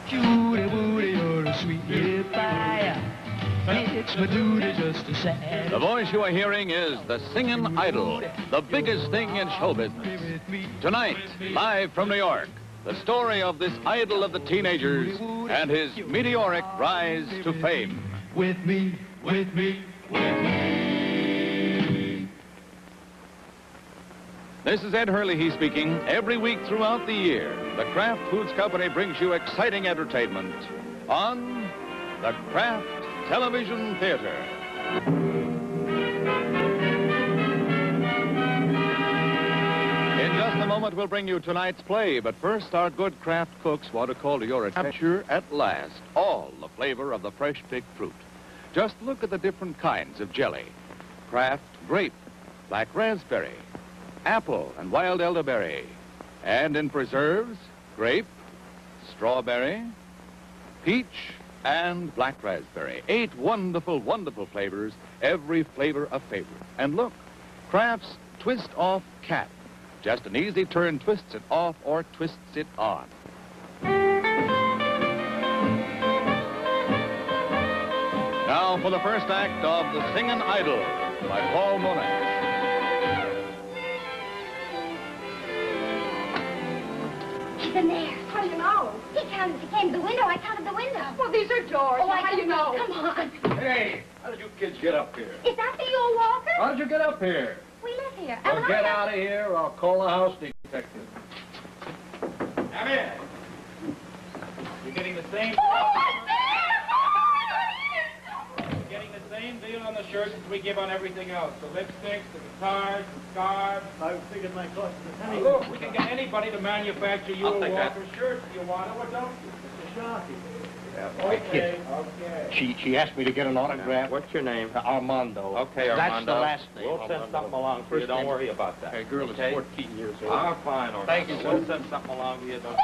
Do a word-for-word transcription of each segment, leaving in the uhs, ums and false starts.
Judy Woody, you're a sweet pie. It's my duty just to say. The voice you are hearing is the Singin Idol, the biggest thing in show business. Tonight, live from New York, the story of this idol of the teenagers and his meteoric rise to fame. With me, with me, with me. This is Ed Hurley speaking. Every week throughout the year, the Kraft Foods Company brings you exciting entertainment on the Kraft Television Theater. In just a moment, we'll bring you tonight's play, but first, our good Kraft cooks want to call to your attention at last all the flavor of the fresh picked fruit. Just look at the different kinds of jelly. Kraft grape, black raspberry, apple and wild elderberry. And in preserves, grape, strawberry, peach, and black raspberry. Eight wonderful, wonderful flavors, every flavor a favorite. And look, Kraft's Twist Off Cap. Just an easy turn twists it off or twists it on. Now for the first act of The Singin' Idol by Paul Monash. He's in there. How do you know? He counted. He came to the window. I counted the window. Well, these are doors. Oh, I How do you know? Come on. Hey, how did you kids get up here? Is that the Yule Walker? How did you get up here? We live here. Well, And get I- out of here or I'll call the house detective. Come in. You're getting the same... Oh, what's You're getting the same deal on the shirts as we give on everything else. The lipsticks, the guitars, the scarves. I figured my cost was anyway. Look, we can get anybody to manufacture you a Walker shirt if you want it, or don't you? Mister Sharkey. Okay, okay. She she asked me to get an autograph. What's your name? Uh, Armando. Okay, That's Armando. the last name. We'll send something along for you. Don't worry about that. Hey, girl okay? is fourteen years old. Ah, fine, Armando. Thank you, sir. We'll send something along to you. Don't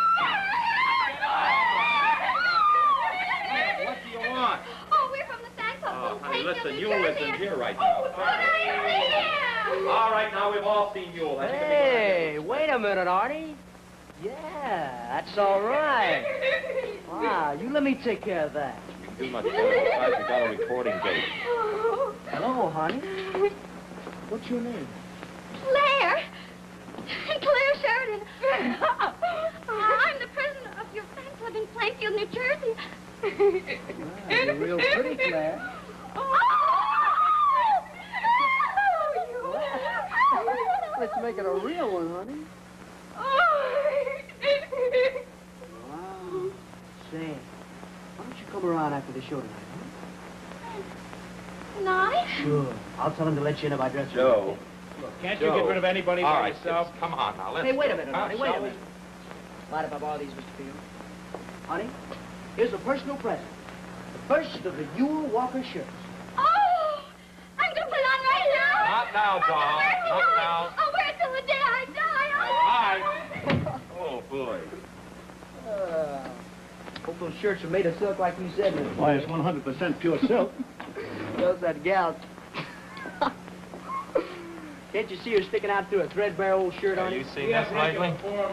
What do you want? Oh, we're from the Sand Club. Oh, honey, Plainfield, listen, New Yule Jersey. isn't here right Oh, now. but I see him. All right, now we've all seen Yule. That's gonna be Hey, nice. wait a minute, Artie. Yeah, that's all right. Wow, you let me take care of that. You can do much better. Besides, we got a recording date. Hello, honey. What's your name? Claire. Claire Sheridan. I'm the president of your fan club in Plainfield, New Jersey. Wow, you're real pretty, Claire. Let's make it a real one, honey. Wow. Say, why don't you come around after the show tonight, huh? Tonight? Sure. I'll tell him to let you in if I dress Joe. Look, Can't you get rid of anybody All by right, yourself? Come on now, let's Hey, wait a go. minute, Huh, honey, wait a shall we? minute. Mind if I borrow these, Mister Field? Honey, here's a personal present. The first of the Yule Walker shirts. Oh, I'm going to put it on right now. Not now, I'm doll. gonna wear it Not till- now. I'll wear it till the day I die. Bye. Oh, boy. Uh, hope those shirts are made of silk like you said, Mister Why, it's one hundred percent pure silk. Does that gal. Can't you see her sticking out through a threadbare old shirt on you you? seen this lately?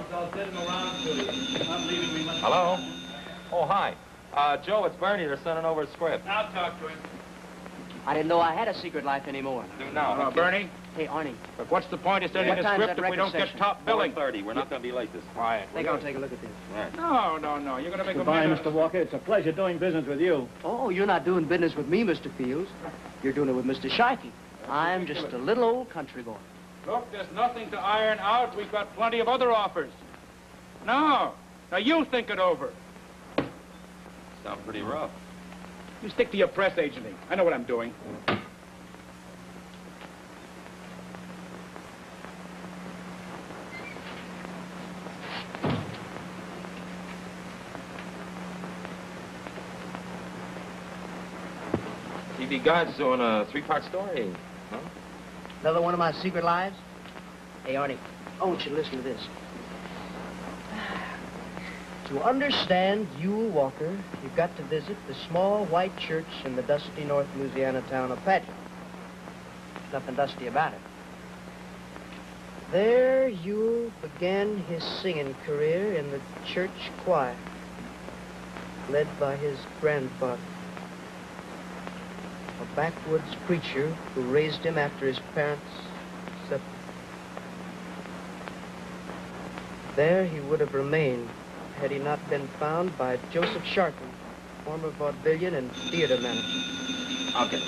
Hello? Oh, hi. Uh, Joe, it's Bernie. They're sending over a script. I'll talk to him. I didn't know I had a secret life anymore. Do now. Uh, Bernie, Hey, Arnie, but what's the point of sending What a time's script that if we don't record get session? top billing? thirty. We're not going to be late this time. Quiet. I think I'll take a look at this. Right. No, no, no. You're going to make Goodbye, a... Mister Walker. It's a pleasure doing business with you. Oh, you're not doing business with me, Mister Fields. You're doing it with Mister Sharkey. I'm just a little old country boy. Look, there's nothing to iron out. We've got plenty of other offers. No. Now, you think it over. Sound pretty rough. You stick to your press agency. I know what I'm doing. T V Guide's doing a three-part story. Huh? Another one of my secret lives? Hey, Arnie, I want you to listen to this. To understand Yule Walker, you've got to visit the small white church in the dusty North Louisiana town of Paget. There's nothing dusty about it. There Yule began his singing career in the church choir. led by his grandfather, a backwoods preacher who raised him after his parents separated. There he would have remained had he not been found by Joseph Sharpen, former vaudevillian and theater manager. Okay.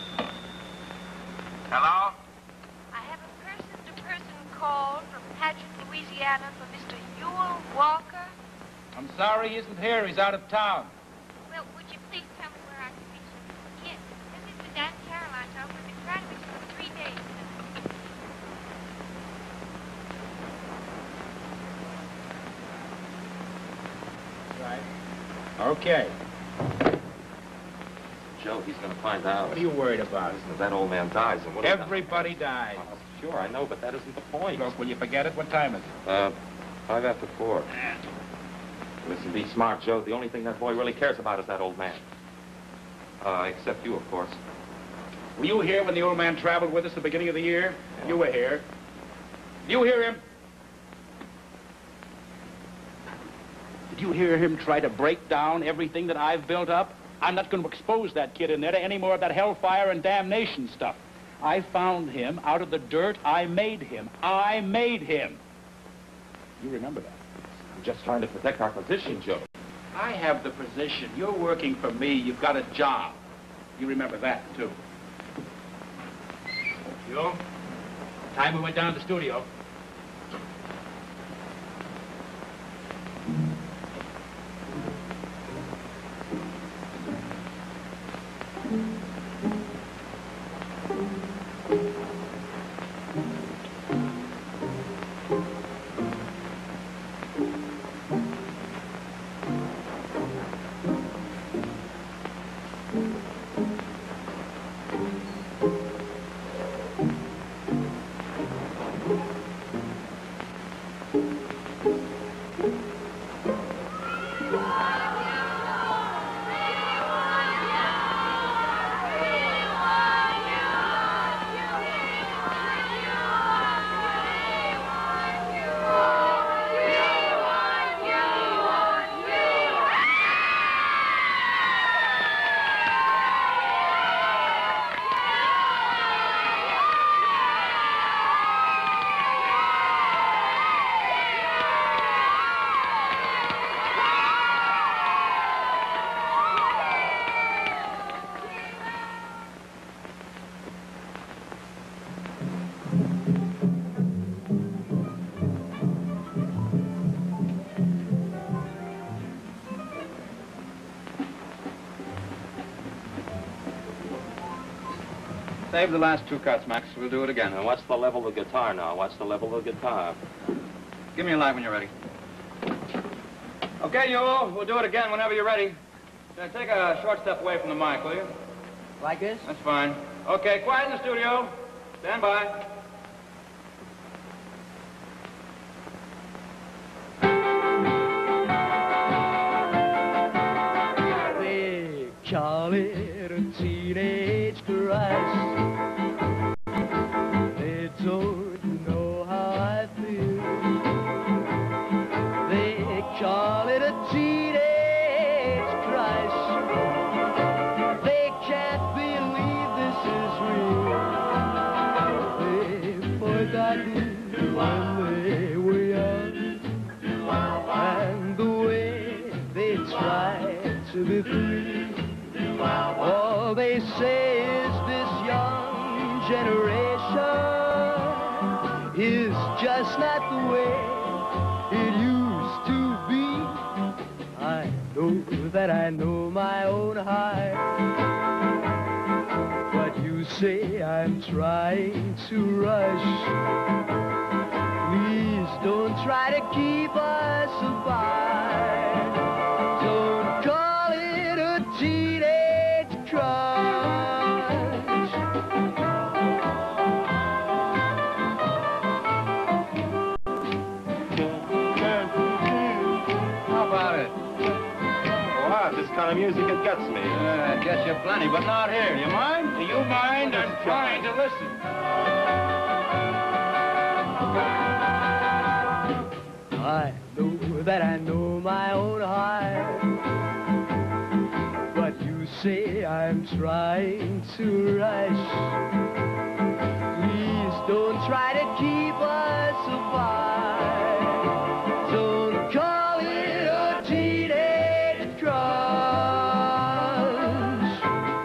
Hello? I have a person-to-person call from Paget, Louisiana for Mister Ewell Walker. I'm sorry he isn't here. He's out of town. Well, would you please tell me where I can reach him? Yes, this is the Dan Caroline show. We've been trying to reach him for three days. Right. Okay. Joe, he's going to find out. What are you worried about? Listen, if that old man dies, and what Everybody dies. Oh, sure, I know, but that isn't the point. Look, will you forget it? What time is it? Uh, five after four. Listen, be smart, Joe. The only thing that boy really cares about is that old man. Uh, except you, of course. Were you here when the old man traveled with us at the beginning of the year? Yeah. You were here. Did you hear him? Did you hear him try to break down everything that I've built up? I'm not going to expose that kid in there to any more of that hellfire and damnation stuff. I found him out of the dirt. I made him. I made him. You remember that? I'm just trying to protect our position, Joe. I have the position. You're working for me. You've got a job. You remember that, too. You? Time we went down to the studio. Save the last two cuts, Max. We'll do it again. Now, what's the level of the guitar now? What's the level of the guitar? Give me a light when you're ready. Okay, Ewell, we'll do it again whenever you're ready. Now, take a short step away from the mic, will you? Like this? That's fine. Okay, quiet in the studio. Stand by. They call it a teenage crush. They don't know how I feel. They call it a teenage crush. They can't believe this is real. They've forgotten when they were young and the way they tried to be free. All they say is this young generation is just not the way it used to be. I know that I know my own heart, but you say I'm trying to rush. Please don't try to keep us apart. Don't call it a teenage crush. How about it? Wow, this kind of music, it gets me. Uh, I guess you're plenty, but not here. Do you mind? Do you mind? I'm trying to listen. I know that I know my own heart, say I'm trying to rush. Please don't try to keep us apart. Don't call it a teenage crush.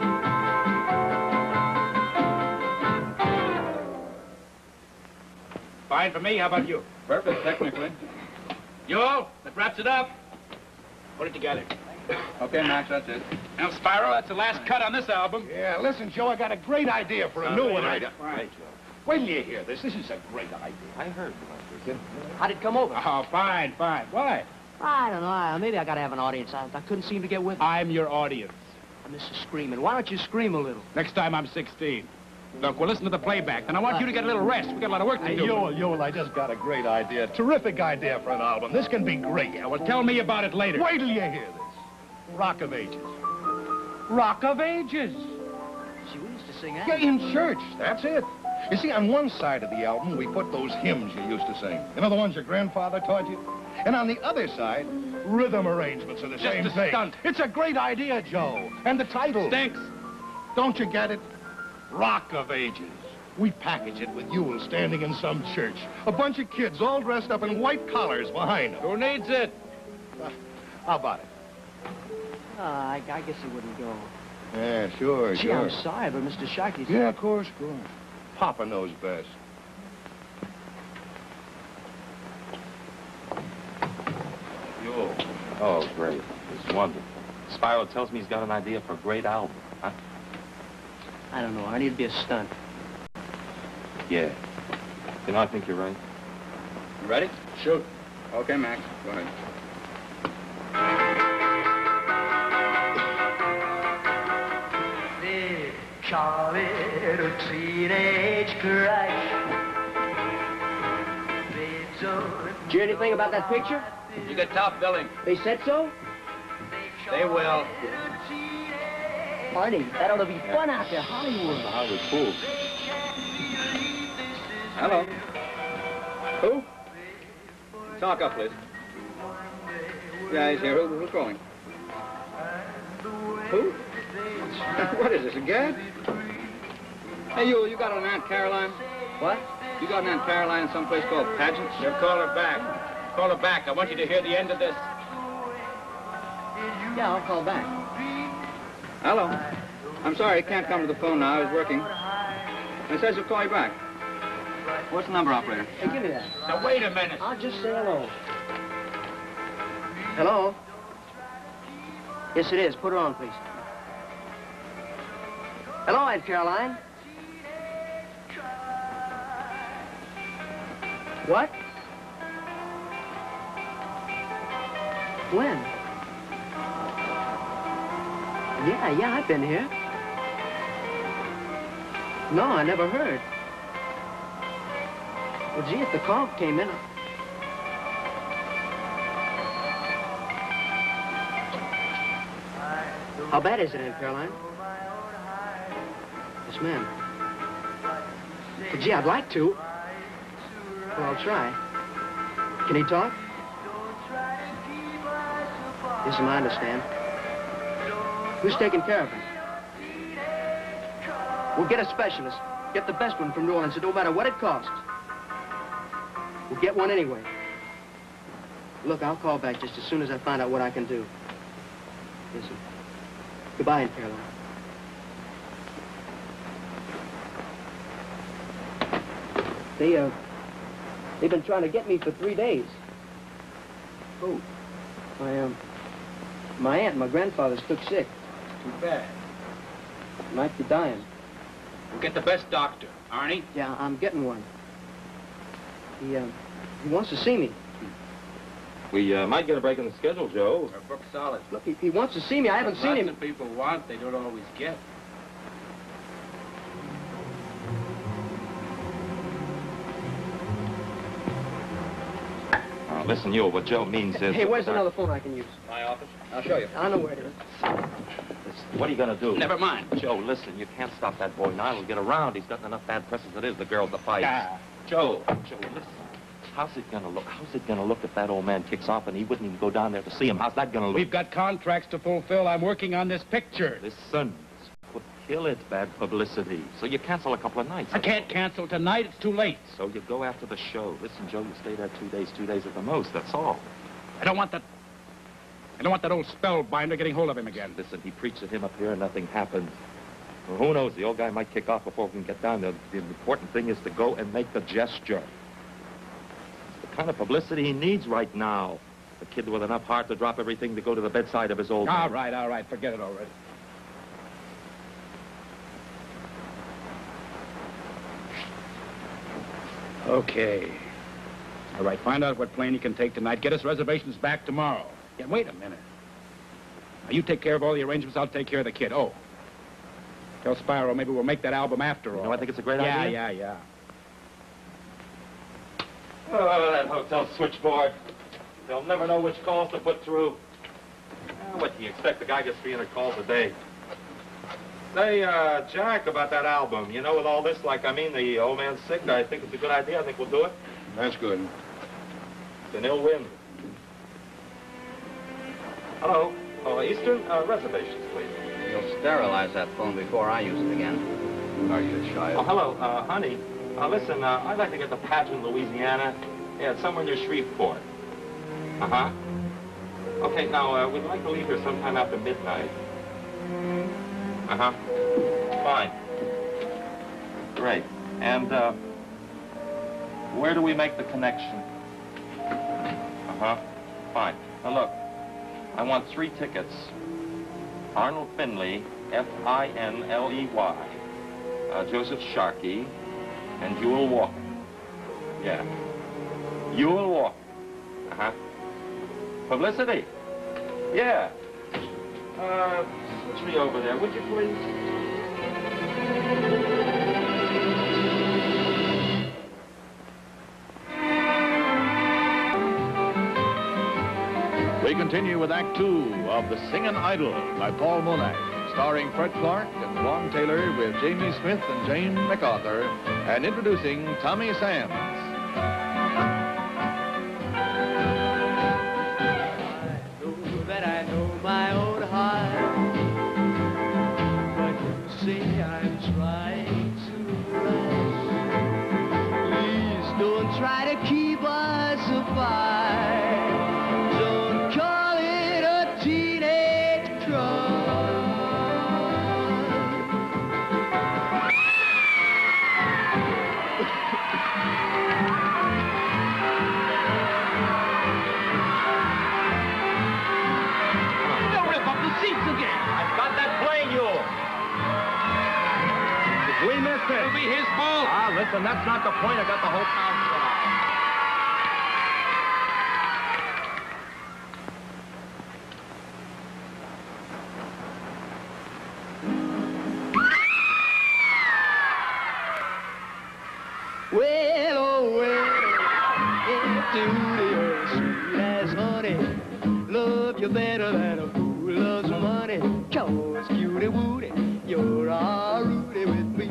Fine for me. How about you? Perfect, technically. Joel, that wraps it up. Put it together. Okay, Max, that's it. Now, Spyro, that's the last cut on this album. Yeah, listen, Joe, I got a great idea for a new one. Right, I... right, Joe. Wait till you hear this. This is a great idea. I heard about this. How'd it come over? Oh, fine, fine. Why? I don't know. Maybe I gotta have an audience. I, I couldn't seem to get with it. I'm your audience. Missus Screaming. Why don't you scream a little? Next time I'm sixteen. Look, we'll listen to the playback, and I want you to get a little rest. We got a lot of work to Hey, do. Joel, Joel, I just got a great idea. Terrific idea for an album. This can be great. Yeah, well, tell me about it later. Wait till you hear this. Rock of Ages. Rock of Ages. She used to sing that. Yeah, in church. That's it. You see, on one side of the album, we put those hymns you used to sing. You know, the ones your grandfather taught you? And on the other side, rhythm arrangements of the Just same a thing. stunt. It's a great idea, Joe. And the title. Stinks. Don't you get it? Rock of Ages. We package it with Yule standing in some church. A bunch of kids all dressed up in white collars behind him. Who needs it? Uh, how about it? Uh, I, I guess he wouldn't go. Yeah, sure, Gee, sure. I'm sorry, but Mister Sharkey's... Yeah, of course, of course. Papa knows best. Yo. Oh, great. It's wonderful. Spyro tells me he's got an idea for a great album. Huh? I don't know. I need to be a stunt. Yeah. You know, I think you're right. You ready? Shoot. Okay, Max, go ahead. They call it a teenage crush. They don't Did you hear anything about that picture? You get top billing. They said so? They will. Arnie, that ought to be fun out there, Hollywood. Hollywood fool. Hello. Who? Talk up, please. Yeah, he's here. Who, who's calling? Who? What is this, a gag? Hey, you, you got an Aunt Caroline? What? You got an Aunt Caroline in some place called Pageants? You call her back. Call her back. I want you to hear the end of this. Yeah, I'll call back. Hello. I'm sorry, he can't come to the phone now. He's working. He says he'll call you back. What's the number, operator? Hey, give me that. Now, wait a minute. I'll just say hello. Hello? Yes, it is. Put her on, please. Hello, Aunt Caroline. What? When? Yeah, yeah, I've been here. No, I never heard. Well, gee, if the call came in... How bad is it, Aunt Caroline? Yes, ma'am. Well, gee, I'd like to. Well, I'll try. Can he talk? Yes, ma'am, I understand. Who's taking care of him? We'll get a specialist. Get the best one from New Orleans. It don't matter what it costs. We'll get one anyway. Look, I'll call back just as soon as I find out what I can do. Yes, sir. Goodbye, Aunt Caroline. They, uh, they've been trying to get me for three days. Who? My, um, my aunt and my grandfather's took sick. Too bad. Might be dying. We'll get the best doctor. Arnie? Yeah, I'm getting one. He, um, he wants to see me. We uh, might get a break in the schedule, Joe. Our book's solid. Look, he, he wants to see me. I haven't seen Lots him. of people want, they don't always get. Uh, listen, you, what Joe means is... Hey, where's another phone I can use? My office. I'll show you. I know where it is. Listen, what are you going to do? Never mind. Joe, listen, you can't stop that boy now. He'll get around. He's gotten enough bad press as it is. The girl's the fight. Ah. Joe, Joe, listen. How's it gonna look? How's it gonna look if that old man kicks off and he wouldn't even go down there to see him? How's that gonna look? We've got contracts to fulfill. I'm working on this picture. Listen, would kill it, bad publicity. So you cancel a couple of nights. I can't cancel tonight. It's too late. So you go after the show. Listen, Joe, you stay there two days, two days at the most. That's all. I don't want that... I don't want that old spellbinder getting hold of him again. Listen, he preached at him up here and nothing happened. Well, who knows? The old guy might kick off before we can get down there. The important thing is to go and make the gesture. It's the kind of publicity he needs right now. A kid with enough heart to drop everything to go to the bedside of his old All man. right, all right. Forget it already. Okay. All right, find out what plane you can take tonight. Get us reservations back tomorrow. Yeah, wait a minute. Now, you take care of all the arrangements. I'll take care of the kid. Oh. Tell Spyro maybe we'll make that album after all. You know, I think it's a great yeah, idea. Yeah, yeah, yeah. Oh, that hotel switchboard. They'll never know which calls to put through. Uh, what do you expect? The guy gets three hundred calls a day. Say, uh, Jack, about that album. You know, with all this, like, I mean, the old man's sick. I think it's a good idea. I think we'll do it. That's good. It's an ill wind. Hello. Oh, Eastern, uh, reservations, please. You'll sterilize that phone before I use it again. Are you a child? Oh, hello, uh, honey. Uh, listen, uh, I'd like to get the Pageant, Louisiana. Yeah, it's somewhere near Shreveport. Uh-huh. Okay, now, uh, we'd like to leave here sometime after midnight. Uh-huh. Fine. Great. And, uh, where do we make the connection? Uh-huh. Fine. Now, look, I want three tickets. Arnold Finley, F I N L E Y, uh, Joseph Sharkey, and Jewel Walker. Yeah. Jewel Walker. Uh-huh. Publicity. Yeah. Uh, switch me over there, would you please? We continue with Act Two of The Singin' Idol by Paul Monac, starring Fred Clark and Ron Taylor with Jamie Smith and Jane MacArthur, and introducing Tommy Sands. I know that I know my own heart, but you say I'm trying too much. Please don't try to keep us apart. It'll be his fault. Ah, listen, that's not the point. I got the whole town set up. Well, oh, well, it's the sweet as honey. Love you better than a fool loves money. Cause cutie wooty, you're all rooty with me.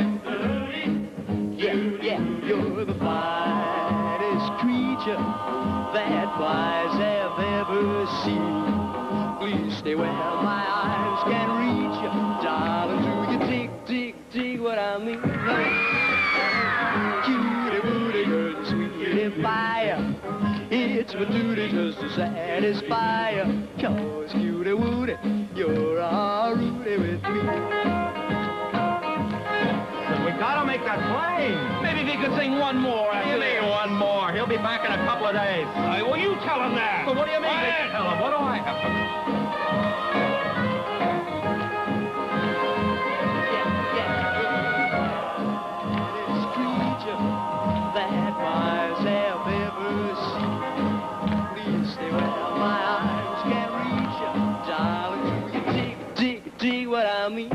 Yeah, yeah, you're the finest creature that eyes have ever seen. Please stay where my eyes can reach you. Darling, do you dig, dig, dig what I mean? Cutie booty, girl, sweetie fire. It's my duty just to satisfy you. Cause cutie wooty, you're all rooty with me. We gotta make that plane. Maybe if he could sing one more. What do you mean one more? He'll be back in a couple of days. Uh, well, you tell him that. Well, what do you mean? Quiet. Tell him. What do I have to... Dig what I mean.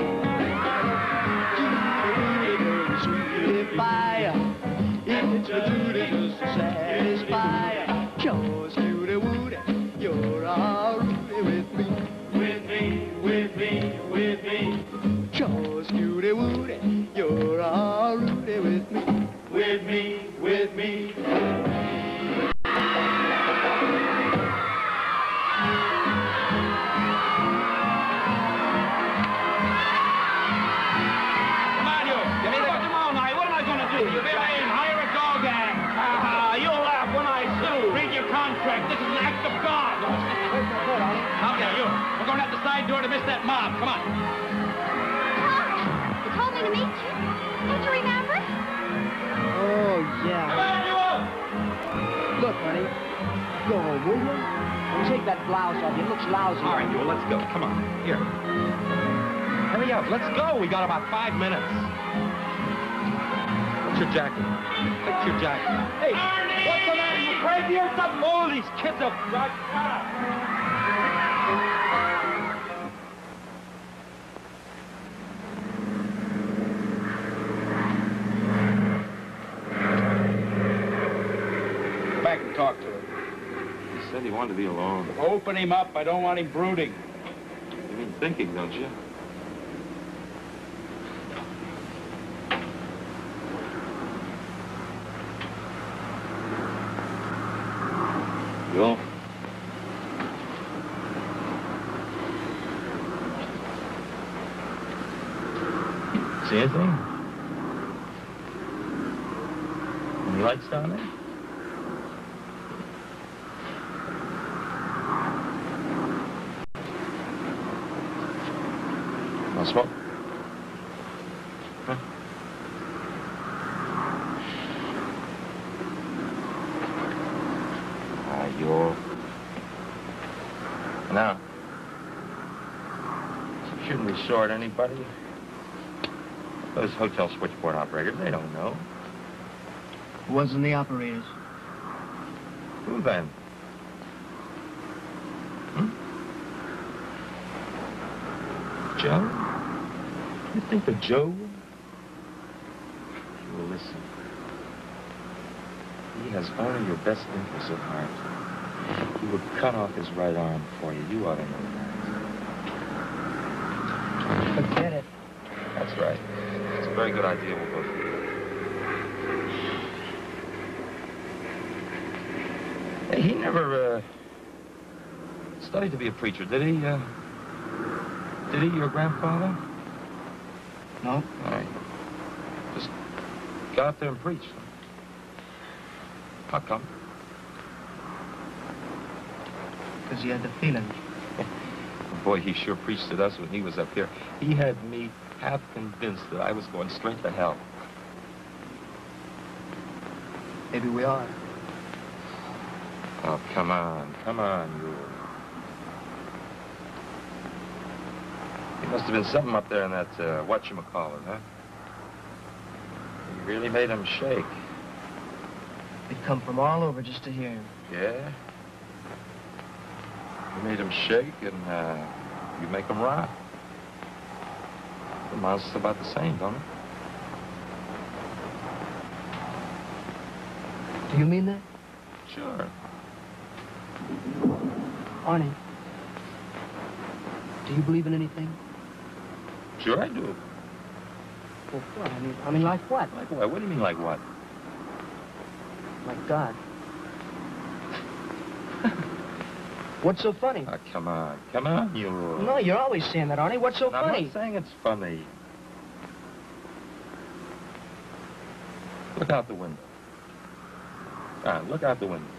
Sweet fire. It's your duty just to satisfy. Cause cutie woody, you're all rooty with strike. This is an act of God. Where's my coat, Arlene? Come here, you. We're going out the side door to miss that mob. Come on. You told me to meet you. Don't you remember? Oh, yeah. Emmanuel! Look, honey. Go home, will you? And take that blouse off you. It looks lousy. All right, Yule, let's go. Come on. Here. Hurry up. Let's go. We got about five minutes. What's your jacket? Fix your jacket. Hey, what's the matter? You crazy or something? All these kids are... Shut up. Back and talk to him. He said he wanted to be alone. Open him up. I don't want him brooding. You mean thinking, don't you? Yule? See anything? Any lights down there? No smoke? Huh? Ah, Yule. Now, shouldn't we short anybody? Those hotel switchboard operators, they don't know. Who wasn't the operators? Who then? Hmm? Joe? You think of Joe? Well, listen. He has only your best interests at heart. He would cut off his right arm for you. You ought to know that. Forget it. That's right. It's a very good idea. We'll go through it. Hey, he never, uh, studied to be a preacher, did he, uh, did he, your grandfather? No. All right. Just got up there and preached. How come? Because he had the feeling. Boy, he sure preached at us when he was up here. He had me half convinced that I was going straight to hell. Maybe we are. Oh, come on, come on, you. There must have been something up there in that, uh, whatchamacallit, huh? You really made him shake. They'd come from all over just to hear him. Yeah? You made him shake, and, uh, you make him rock. The amounts to about the same, don't it? Do you mean that? Sure. Arnie, do you believe in anything? Sure I do. Well, what? I mean, I mean, like what? Like what? What do you mean, like what? Like God. What's so funny? Oh, come on. Come on, you. No, you're always saying that, Arnie. What's so I'm funny? not saying it's funny. Look out the window. All right, look out the window.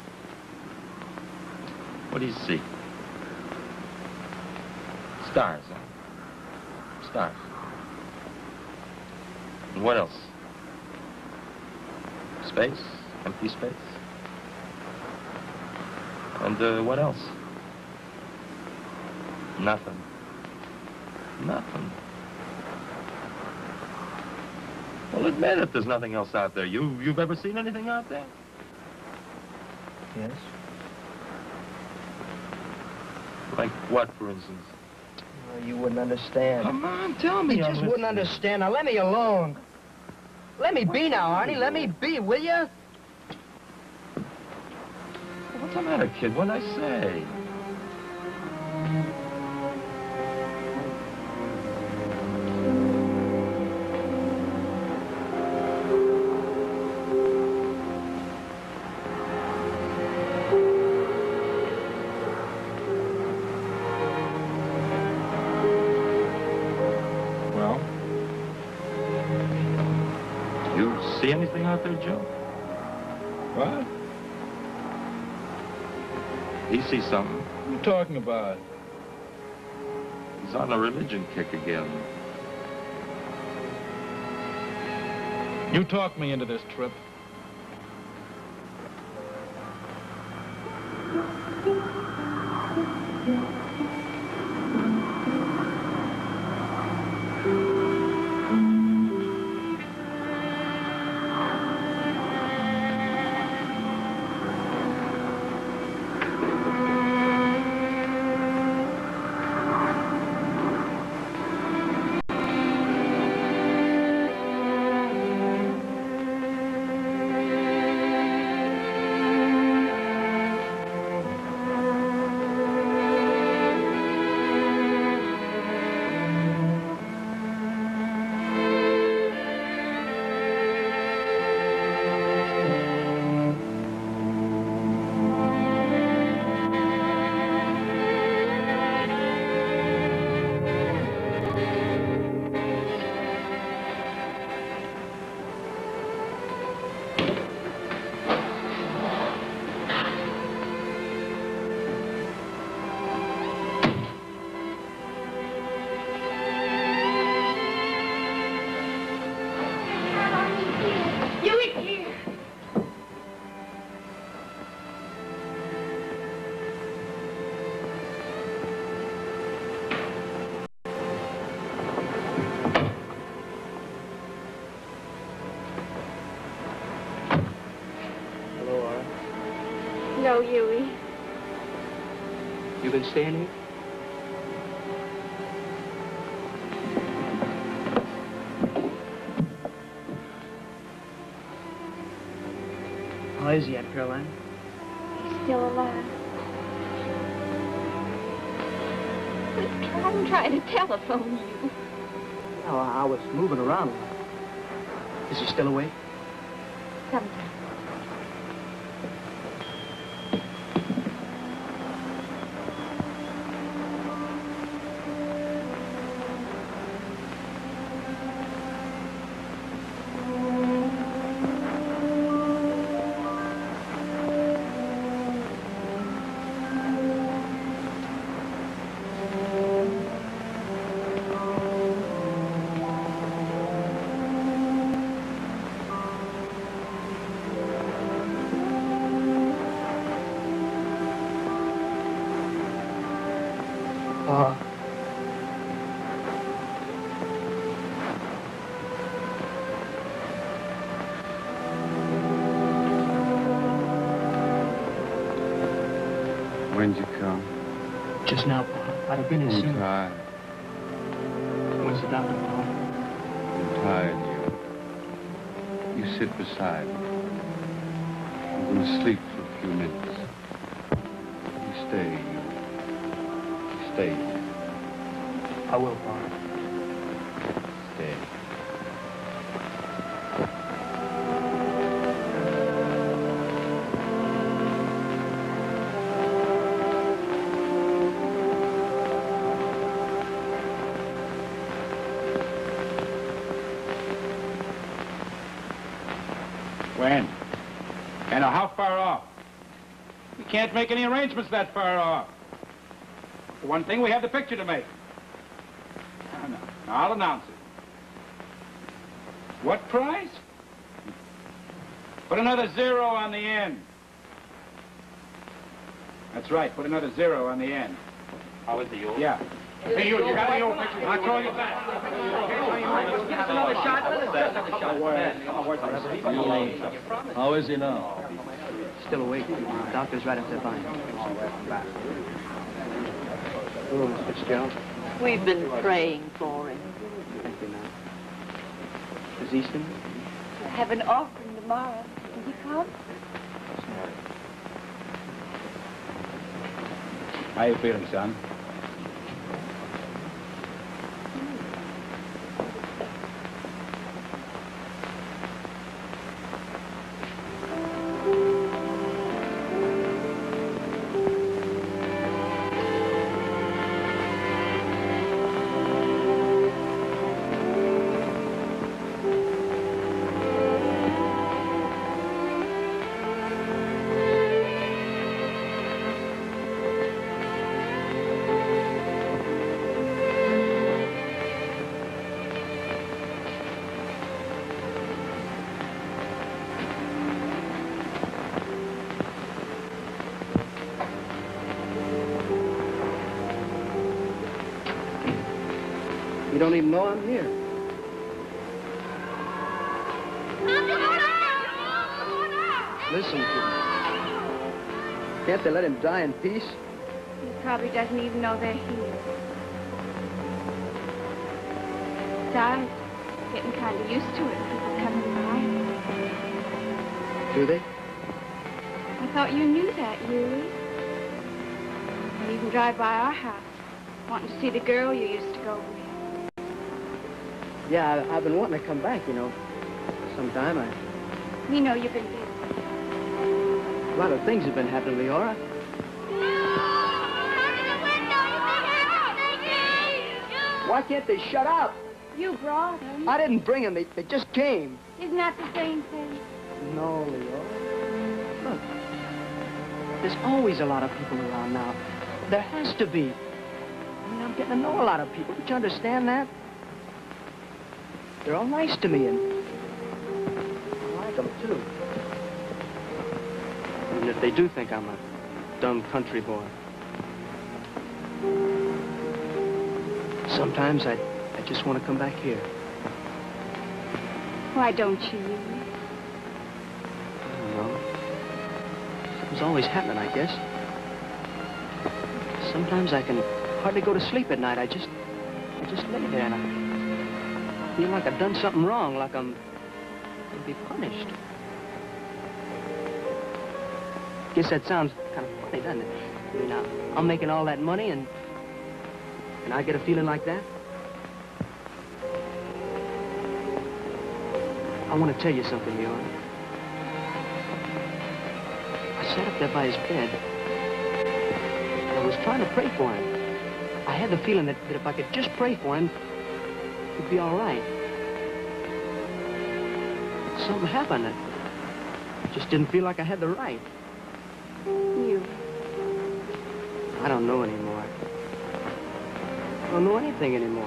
What do you see? Stars, huh? Stars. And what else? Space? Empty space? And, uh, what else? Nothing. Nothing. Well, admit it, there's nothing else out there. You, you've ever seen anything out there? Yes. Like what, for instance? Well, you wouldn't understand. Come on, tell me. You just I'm wouldn't listening. understand. Now, let me alone. Let me be now, Arnie. Let me be, will you? What's the matter, kid? What'd I say? Well, you see anything out there, Joe? What? He sees something. What are you talking about? He's on a religion kick again. You talked me into this trip. No, Huey. You been staying here? How is he, Aunt Caroline? He's still alive. We tried and tried to telephone you. Oh, I was moving around a lot. Is he still awake? Sometimes. Uh, When'd you come? just now, Pa. I'd have been in I'm soon. tired. When's the doctor, Pa? I'm tired, you. You sit beside me. I'm going to sleep for a few minutes. You stay, you. You stay. I will, Pa. Stay. When? And how far off? We can't make any arrangements that far off. For one thing, we have the picture to make. Now, now, now I'll announce it. What price? Put another zero on the end. That's right, put another zero on the end. How is it, you? Yeah. Hey, you, you got any old pictures? I'll call you back. Give us another shot. Another shot. How is he now? Still awake. The doctor's right up there by him. Hello, Miss Fitzgerald. We've been praying for him. Thank you, ma'am. Is Easton? I have an offering tomorrow. Will you come? How you feeling, son? You don't even know I'm here. Listen, can't they let him die in peace? He probably doesn't even know they're here. Besides, getting kind of used to it, people coming by. Do they? I thought you knew that, Yuri. You even drive by our house, wanting to see the girl you used to go with. Yeah, I, I've been wanting to come back, you know. Sometime. I... We know you've been busy. A lot of things have been happening, Leora. Why can't they shut up? You brought them. I didn't bring them. They, they just came. Isn't that the same thing? No, Leora. Look. There's always a lot of people around now. There has to be. I mean, I'm getting to know a lot of people. Don't you understand that? They're all nice to me, and I like them, too. Even if they do think I'm a dumb country boy. Sometimes I, I just want to come back here. Why don't you, Yuri? I don't know. Something's always happening, I guess. Sometimes I can hardly go to sleep at night. I just, I just lay there and I feel like I've done something wrong, like I'm going to be punished. Guess that sounds kind of funny, doesn't it? I mean, I, I'm making all that money and, and I get a feeling like that. I want to tell you something, Leora. I sat up there by his bed. And I was trying to pray for him. I had the feeling that, that if I could just pray for him, it'd be all right. Something happened. I just didn't feel like I had the right. You. I don't know anymore. I don't know anything anymore.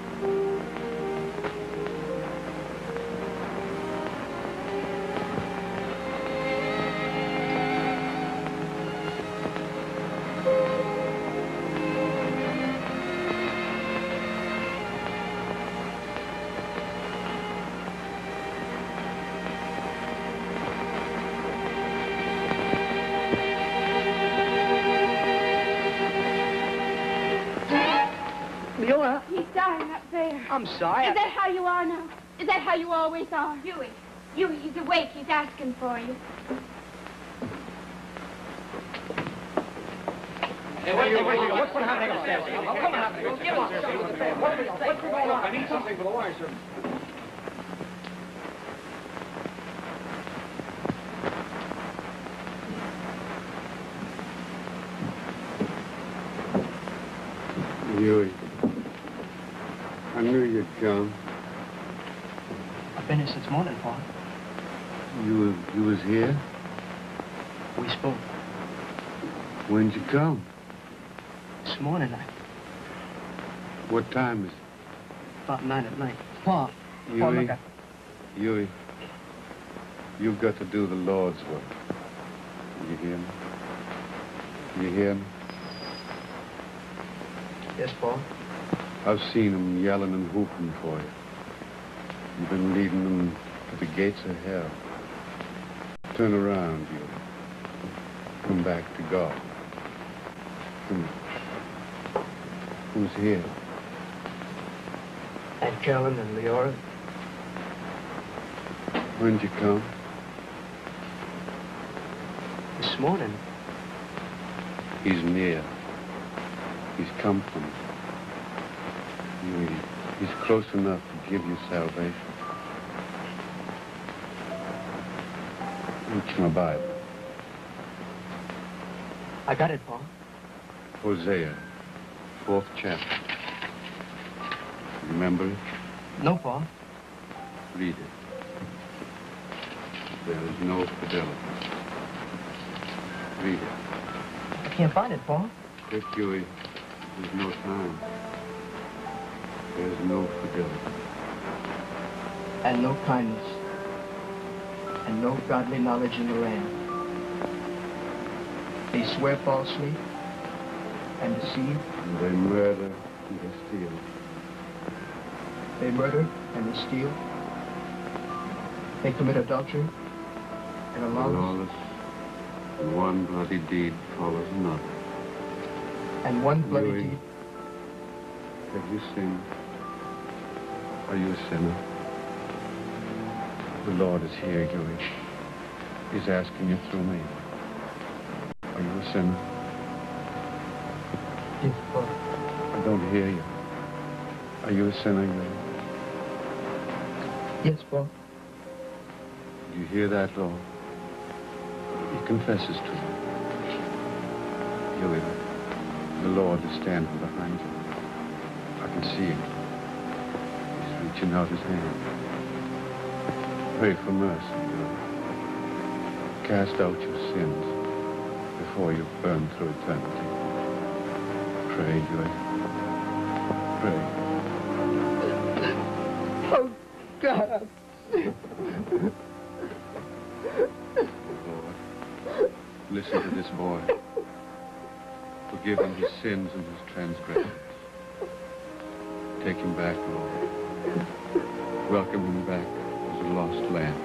I'm sorry. Is that how you are now? Is that how you always are? Huey. Huey, he's awake. He's asking for you. Hey, wait, wait, wait. What's happening upstairs? Oh, come on. Get on. What's going on? I need something for the wire service. Huey. I knew you'd come. I've been here since morning, Pa. You, you was here? We spoke. When'd you come? This morning, I... What time is it? About nine at night. Pa, Pa, Huey, look, I... Huey, you've got to do the Lord's work. You hear me? You hear me? Yes, Pa. I've seen them yelling and whooping for you. You've been leading them to the gates of hell. Turn around, you. Come back to God. Come. Who's here? Aunt Carolyn and Leora. When'd you come? This morning. He's near. He's come from you. He's close enough to give you salvation. Reach my Bible. I got it, Pa. Hosea, fourth chapter. Remember it? No, Pa. Read it. There is no fidelity. Read it. I can't find it, Pa. Quick, Huey. There's no time. There's no fidelity. And no kindness. And no godly knowledge in the land. They swear falsely and deceive. And they murder and they steal. They murder and they steal. They commit adultery and a lawless. Lawless. And one bloody deed follows another. And one bloody Louis, deed. have you sinned? Are you a sinner? The Lord is here, Louis. He's asking you through me. Are you a sinner? Yes, Father. I don't hear you. Are you a sinner, Louis? Yes, Father. Do you hear that, Lord? He confesses to you. Louis, the Lord is standing behind you. I can see him. He's reaching out his hand. Pray for mercy, Louis. Cast out your sins before you burn through eternity. Pray, Louis. Pray. Oh, God. Lord, listen to this boy. Forgive him his sins and his transgressions. Take him back, Lord. Welcome him back as a lost lamb.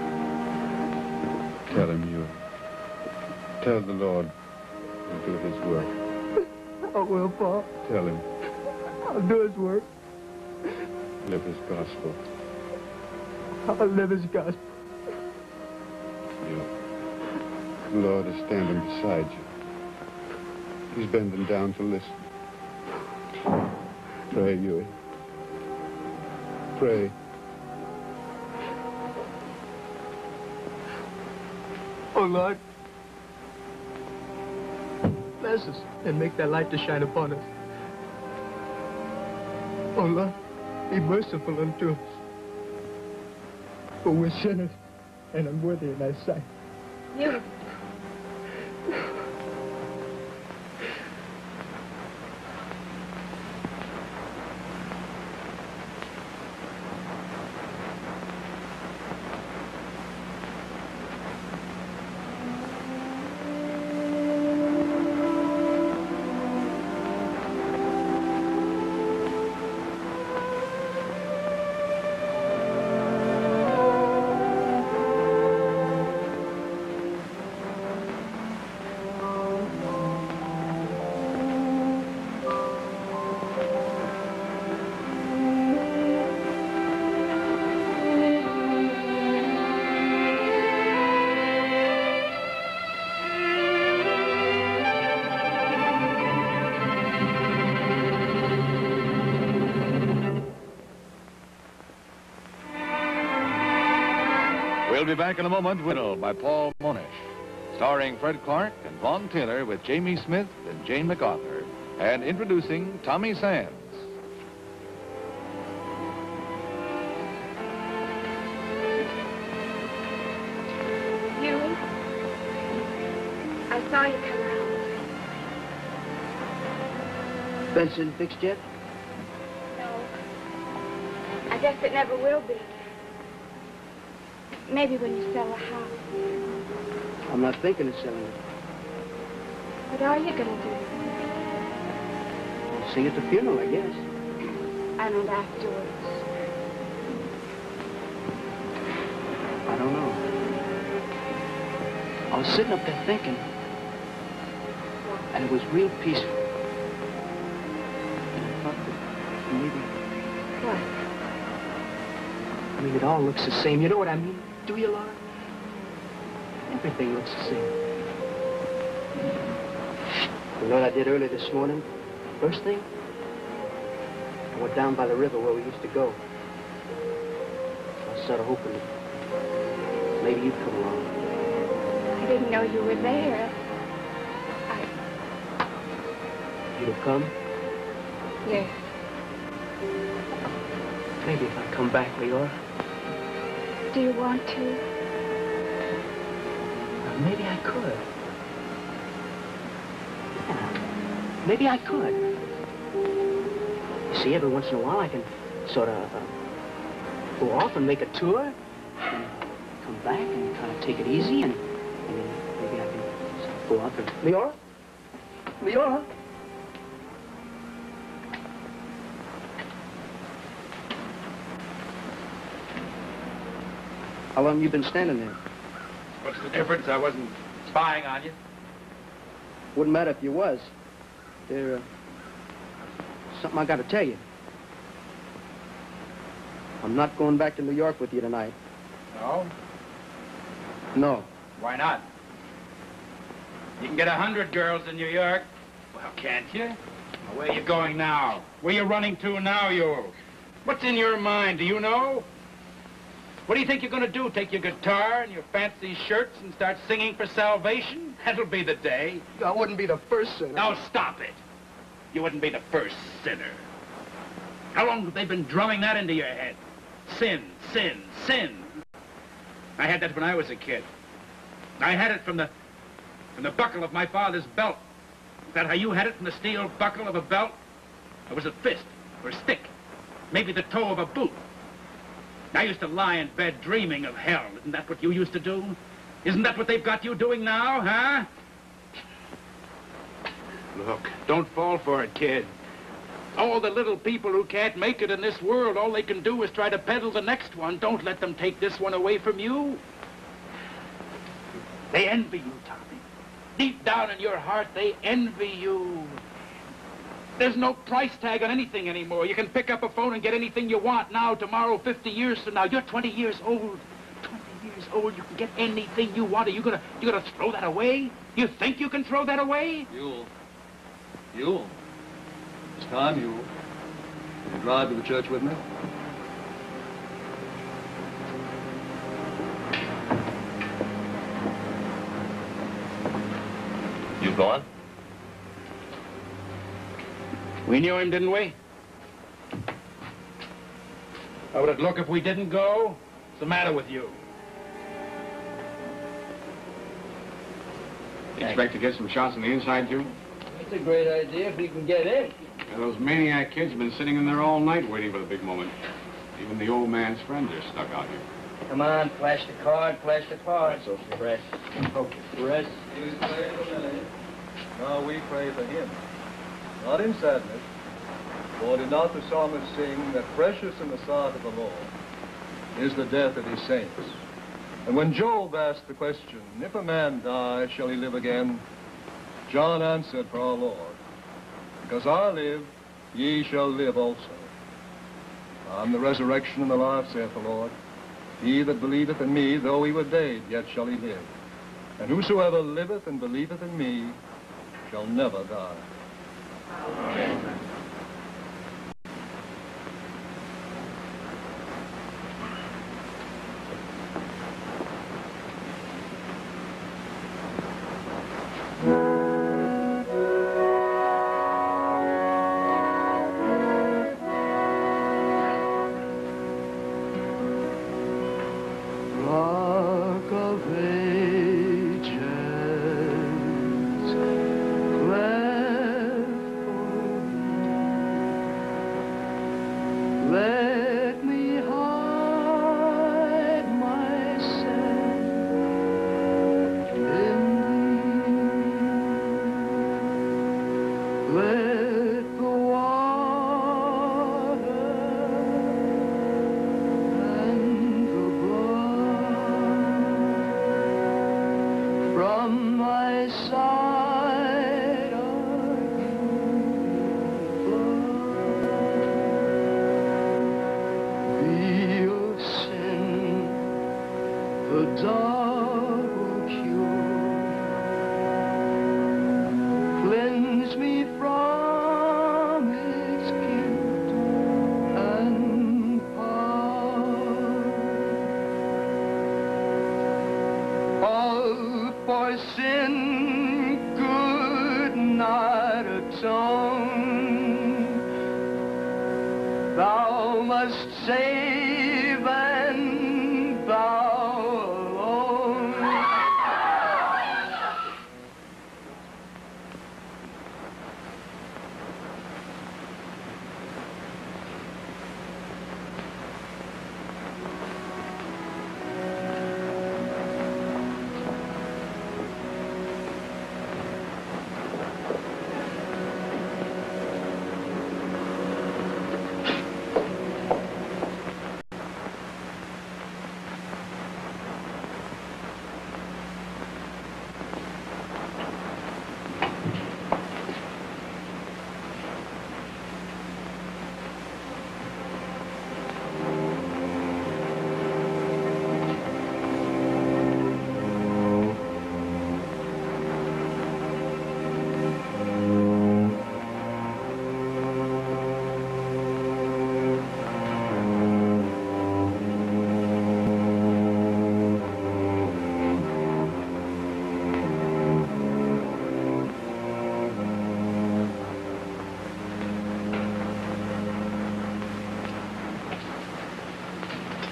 Tell him you. Tell the Lord to do his work. I will, Paul. Tell him. I'll do his work. Live his gospel. I'll live his gospel. You. The Lord is standing beside you. He's bending down to listen. Pray, Huey. Pray. Oh, Lord. Bless us and make thy light to shine upon us. Oh, Lord, be merciful unto us. For we're sinners and unworthy in thy sight. You. We'll be back in a moment with Randall by Paul Monish, starring Fred Clark and Vaughn Taylor with Jamie Smith and Jane MacArthur, and introducing Tommy Sands. Huey, I saw you come out. Fence isn't fixed yet? No. I guess it never will be. Maybe when you sell the house. I'm not thinking of selling it. What are you going to do? I'll sing at the funeral, I guess. I meant afterwards. I don't know. I was sitting up there thinking, and it was real peaceful. And I thought that maybe... What? I mean, it all looks the same. You know what I mean? Do you, Laura? Everything looks the same. You know what I did early this morning? First thing, I went down by the river where we used to go. I started hoping that maybe you'd come along. I didn't know you were there. I... You'd have come? Yes. Maybe if I come back, Leora. Do you want to? Well, maybe I could. Yeah, maybe I could. You see, every once in a while I can sort of uh, go off and make a tour, and come back and kind of take it easy, and, and then maybe I can go off and... Leora? Leora? How long have you been standing there? What's the difference? I wasn't spying on you. Wouldn't matter if you was. There's uh, something I got to tell you. I'm not going back to New York with you tonight. No? No. Why not? You can get a hundred girls in New York. Well, can't you? Well, where are you going now? Where are you running to now, you? What's in your mind? Do you know? What do you think you're going to do? Take your guitar and your fancy shirts and start singing for salvation? That'll be the day. I wouldn't be the first sinner. Now, stop it. You wouldn't be the first sinner. How long have they been drumming that into your head? Sin, sin, sin. I had that when I was a kid. I had it from the, from the buckle of my father's belt. Is that how you had it, from the steel buckle of a belt? Or was it fist, or a stick? Maybe the toe of a boot. I used to lie in bed dreaming of hell. Isn't that what you used to do? Isn't that what they've got you doing now, huh? Look, don't fall for it, kid. All the little people who can't make it in this world, all they can do is try to peddle the next one. Don't let them take this one away from you. They envy you, Tommy. Deep down in your heart, they envy you. There's no price tag on anything anymore. You can pick up a phone and get anything you want now, tomorrow, fifty years from now. You're twenty years old. twenty years old, you can get anything you want. Are you gonna, you gonna throw that away? You think you can throw that away? Yule. Yule. It's time, Yule. Will you drive to the church with me? You going? We knew him, didn't we? How would it look if we didn't go? What's the matter with you? You expect to get some shots on the inside, too? That's a great idea if we can get in. Yeah, those maniac kids have been sitting in there all night waiting for the big moment. Even the old man's friends are stuck out here. Come on, flash the card, flash the card. So fresh. Okay, fresh. Now we pray for him, not in sadness, for did not the psalmist sing that precious in the sight of the Lord is the death of his saints? And when Job asked the question, if a man die, shall he live again? John answered for our Lord, because I live, ye shall live also. I am the resurrection and the life, saith the Lord. He that believeth in me, though he were dead, yet shall he live. And whosoever liveth and believeth in me shall never die. Amen.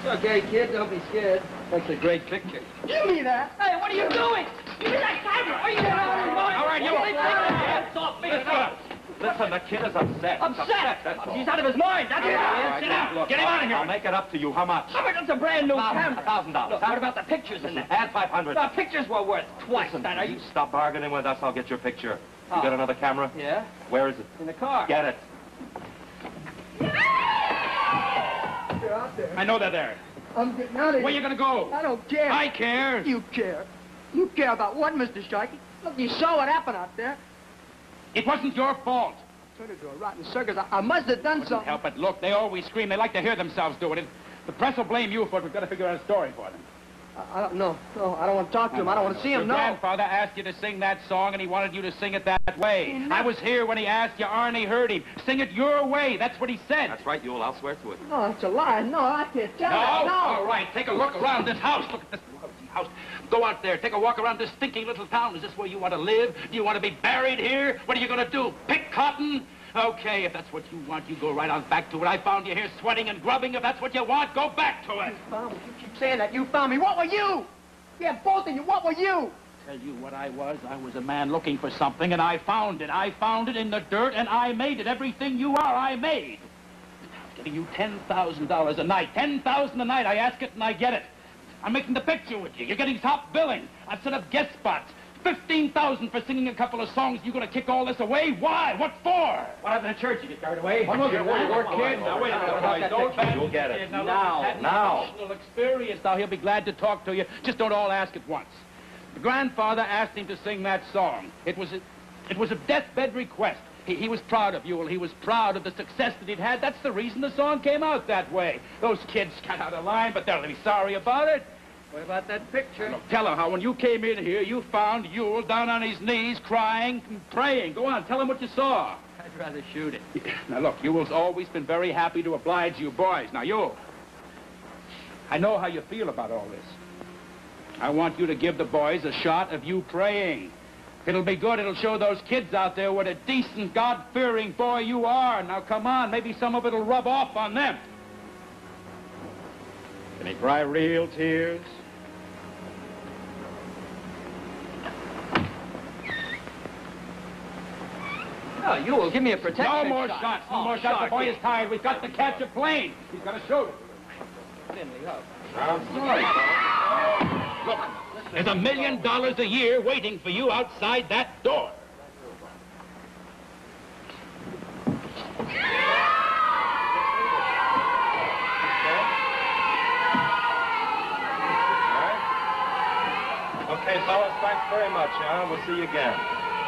Okay, kid, don't be scared. That's a great picture. Give me that. Hey, what are you doing? Give me that camera. Are you out of your mind? All right, you. Hands off me. Listen, the kid is upset. Upset? That's all. He's out of his mind. That's what it is. Sit down. Look, Get him out of here. I'll make it up to you. How much? How much? That's a brand new camera. A thousand dollars. Look, what about the pictures in there? Add five hundred. The pictures were worth twice Listen, that. Are you you? stop bargaining with us, I'll get your picture. You Oh. got another camera? Yeah. Where is it? In the car. Get it. You're out there. I know they're there. I'm getting out of here. Where you gonna go? I don't care. I care. You care. You care about what, Mister Sharkey? Look, you saw what happened out there. It wasn't your fault. Turned into a rotten circus. I, I must have done Couldn't something. help it. Look, they always scream. They like to hear themselves do it. it. The press will blame you for it. We've got to figure out a story for them. I, I don't know. No, I don't want to talk to him. I don't want to see him. Your No. grandfather asked you to sing that song, and he wanted you to sing it that way. I was here when he asked you. Arnie heard him. Sing it your way. That's what he said. That's right, Yule. I'll swear to it. No, it's a lie. No, I can't tell No? you. No. All right. Take a look around this house. Look at this house. Go out there. Take a walk around this stinking little town. Is this where you want to live? Do you want to be buried here? What are you going to do? Pick cotton? Okay, if that's what you want, you go right on back to it. I found you here sweating and grubbing. If that's what you want, go back to it. You found me. You keep saying that. You found me. What were you? Yeah, both of you. What were you? Tell you what I was. I was a man looking for something, and I found it. I found it in the dirt, and I made it. Everything you are, I made. I'm giving you ten thousand dollars a night. ten thousand dollars a night. I ask it, and I get it. I'm making the picture with you. You're getting top billing. I've set up guest spots. fifteen thousand dollars for singing a couple of songs. You're going to kick all this away? Why? What for? What happened to church? You get carried away? One look at one more kid. Now, wait a minute. Right, Don't don't you'll get it. Now, Now, now. Personal experience. Now, he'll be glad to talk to you. Just don't all ask at once. The grandfather asked him to sing that song. It was a, it was a deathbed request. He, he was proud of you. He was proud of the success that he'd had. That's the reason the song came out that way. Those kids got out of line, but they'll be sorry about it. What about that picture? Look, tell her how when you came in here, you found Yule down on his knees, crying and praying. Go on, tell him what you saw. I'd rather shoot it. Now, look, Yule's always been very happy to oblige you boys. Now, Yule, I know how you feel about all this. I want you to give the boys a shot of you praying. It'll be good. It'll show those kids out there what a decent, God-fearing boy you are. Now, come on. Maybe some of it'll rub off on them. Can he cry real tears? Oh, you will give me a protection No more shot. shots. No Oh, more shots. The boy Sharky. is tired. We've got to catch a plane. He's got to shoot. Finley, up. Look, there's a million dollars a year waiting for you outside that door. Okay, fellas, thanks very much, huh? We'll see you again.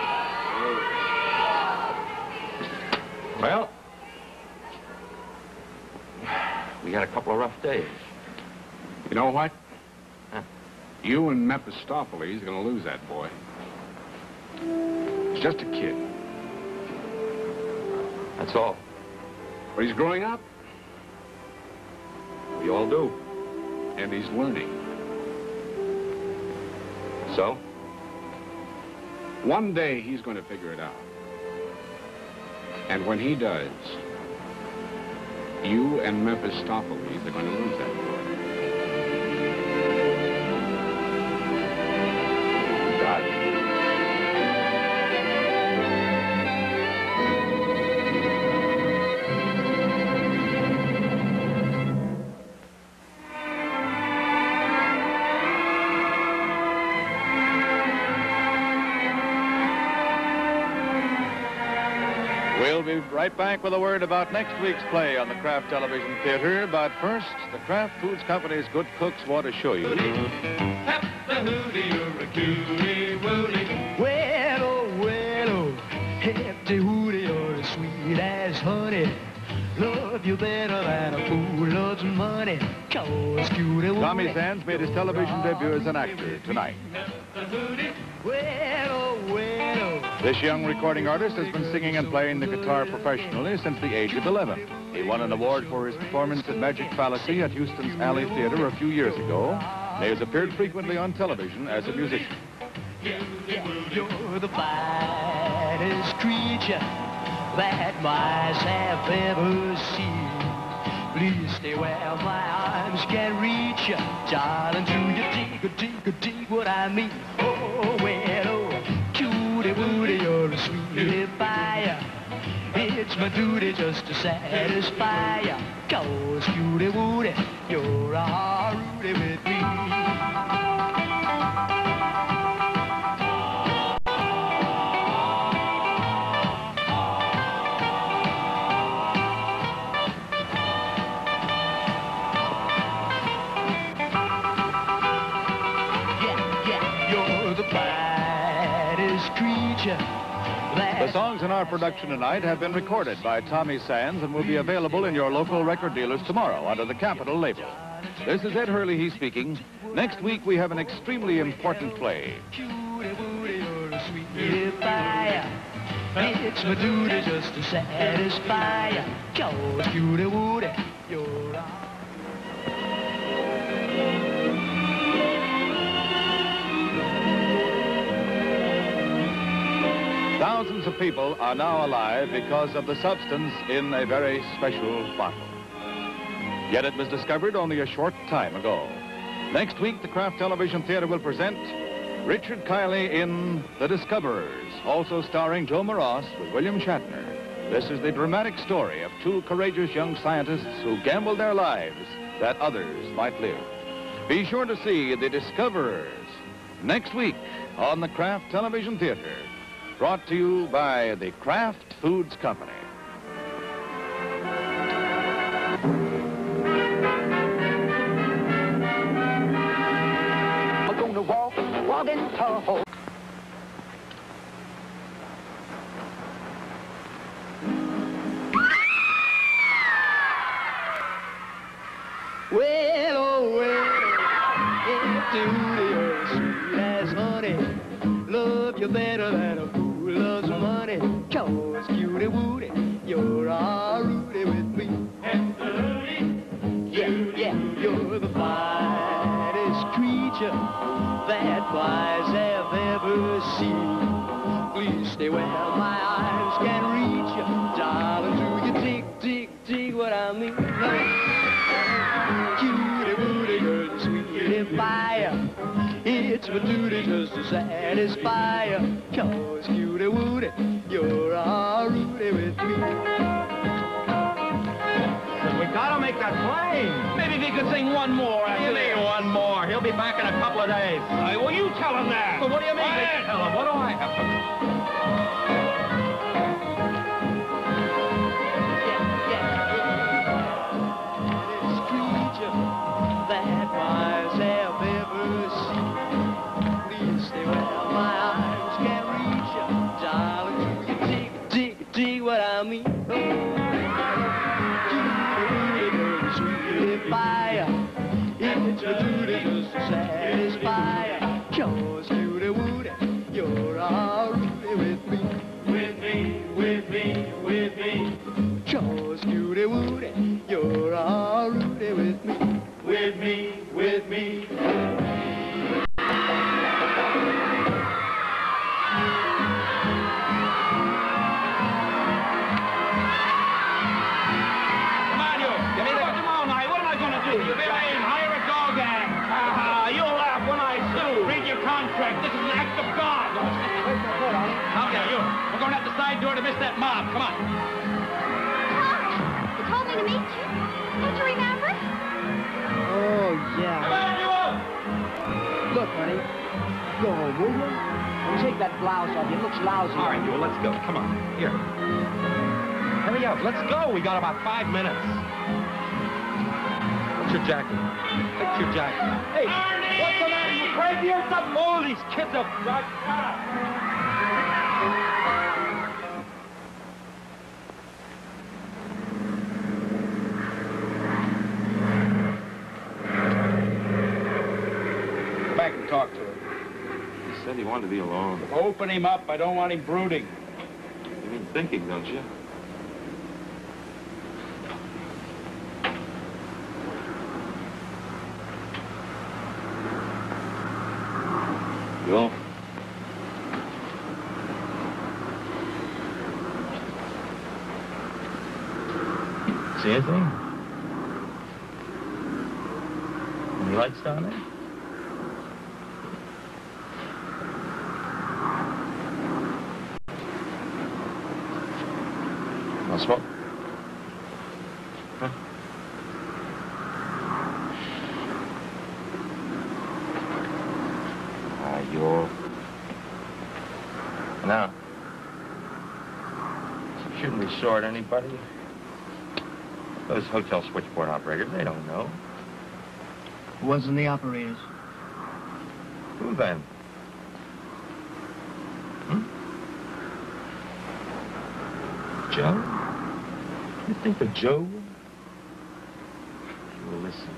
Well, we had a couple of rough days. You know what? Huh. You and Mephistopheles are going to lose that boy. He's just a kid. That's all. But he's growing up, We all do. and he's learning. So? One day, he's going to figure it out. And when he does, you and Mephistopheles are going to lose that boy. God. We'll be right back with a word about next week's play on the Kraft Television Theater. But first, the Kraft Foods Company's good cooks want to show you. Well, oh, well, oh, hefty hootie, you're as sweet as honey. Love you better than a fool loves money. Cause cutie Tommy Sands made his television debut as an actor tonight. Well, oh, well, oh. This young recording artist has been singing and playing the guitar professionally since the age of eleven. He won an award for his performance in Magic Fallacy at Houston's Alley Theater a few years ago. And he has appeared frequently on television as a musician. You're the finest creature that mice have ever seen. Please stay where my arms can reach you. Darling, do you dig, dig, dig what I mean? Oh, well, oh, cutie wooty, you're a sweetie pie. It's my duty just to satisfy ya. 'Cause cutie wooty, you're a rooty with me. The songs in our production tonight have been recorded by Tommy Sands and will be available in your local record dealers tomorrow under the Capitol label. This is Ed Hurley speaking. Next week we have an extremely important play. It's my duty just to satisfy ya. 'Cause cutie wooty, you're a... Thousands of people are now alive because of the substance in a very special bottle. Yet it was discovered only a short time ago. Next week, the Kraft Television Theater will present Richard Kiley in The Discoverers, also starring Joe Moross with William Shatner. This is the dramatic story of two courageous young scientists who gambled their lives that others might live. Be sure to see The Discoverers next week on the Kraft Television Theater. Brought to you by the Kraft Foods Company. I'm gonna walk, walk and talk. Well, oh, well, if duty or sweet as honey, love you better than a fool loves money. 'Cause cutie wooty, you're a rooty with me. Yeah, yeah, you're the finest creature that flies have ever seen. Please stay where my eyes can reach you. Darling, do you dig, dig, dig what I mean? Cutie wooty, you're the sweetie fire. It's my duty just to satisfy ya. 'Cause cutie wooty, you're a rooty with me. We gotta make that plane. Maybe if he could sing one more. What do you mean one more? He'll be back in a couple of days. Uh, well, you tell him that. Well, what do you mean? I tell him. What do I have to... That wise have ever seen. Please stay where my eyes can reach you. Darling, do you dig, dig, dig what I mean? Oh, cutie, sweetie fire. It's your duty just to satisfy ya. 'Cause cutie wooty, you're a rooty with me. With me, with me, with me. 'Cause cutie wooty, you're a rooty with me. With me, with me. Come on, you. Give me the... Tomorrow night, what am I going to do? You mean hire a dog act? Ah, you'll laugh when I sue. Read your contract. This is an act of God. Okay, you. We're going out the side door to miss that mob. Come on. You told me to meet you. Don't you remember? Oh, yeah. Come on, you up. Look, honey, go home, will you? And take that blouse off you. It looks lousy. All right, you. Let's go. Come on. Here. Hurry up. Let's go. We got about five minutes. What's your jacket? Fix your jacket. Hey, Arlene! What's the matter? You crazy or something? All these kids are... Shut up. Back and talk to him. He said he wanted to be alone. Open him up. I don't want him brooding. You mean thinking, don't you? Joel? See anything? lights down there? Want smoke? Huh? Ah, you're... Now, you shouldn't be short anybody. Those hotel switchboard operators, they don't know. Who wasn't the operators? Who then? Hmm? Joe? You think of Joe? Well, listen.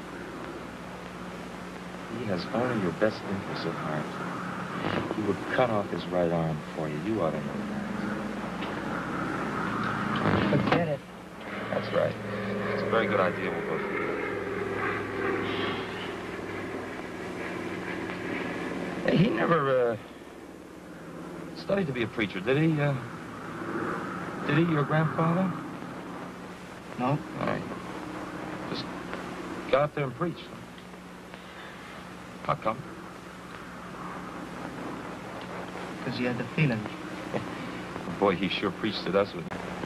He has only your best interests at heart. He would cut off his right arm for you. You ought to know that. Forget it. That's right. It's a very good idea. We'll go through it. Hey, he never, uh, studied to be a preacher, did he, uh, did he, your grandfather? No. All right. Just got up there and preached. How come? Because he had the feeling. Boy, he sure preached at us with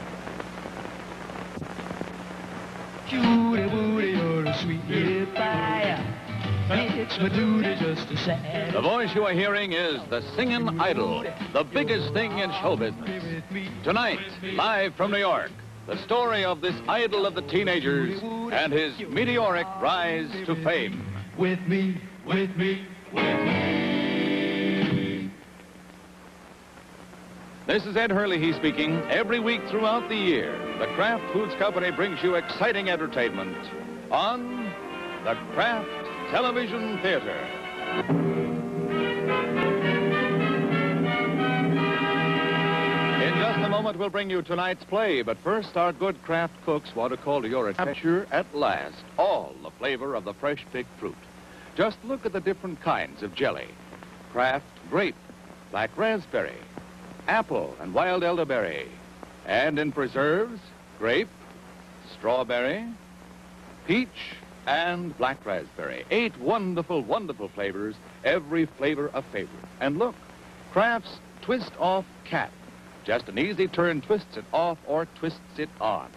Judy Woody, you're a sweet little fire. It's my duty just to say. The voice you are hearing is the Singin Idol, the biggest thing in show business. Tonight, live from New York, the story of this idol of the teenagers and his meteoric rise to fame. With me, with me, with me. This is Ed Hurley speaking. Every week throughout the year, the Kraft Foods Company brings you exciting entertainment on the Kraft Television Theater. In just a moment, we'll bring you tonight's play, but first, our good Kraft cooks want to call to your attention at last all the flavor of the fresh picked fruit. Just look at the different kinds of jelly. Kraft grape, black raspberry, apple and wild elderberry. And in preserves, grape, strawberry, peach, and black raspberry. Eight wonderful, wonderful flavors, every flavor a favorite. And look, Kraft's Twist Off Cap. Just an easy turn twists it off or twists it on.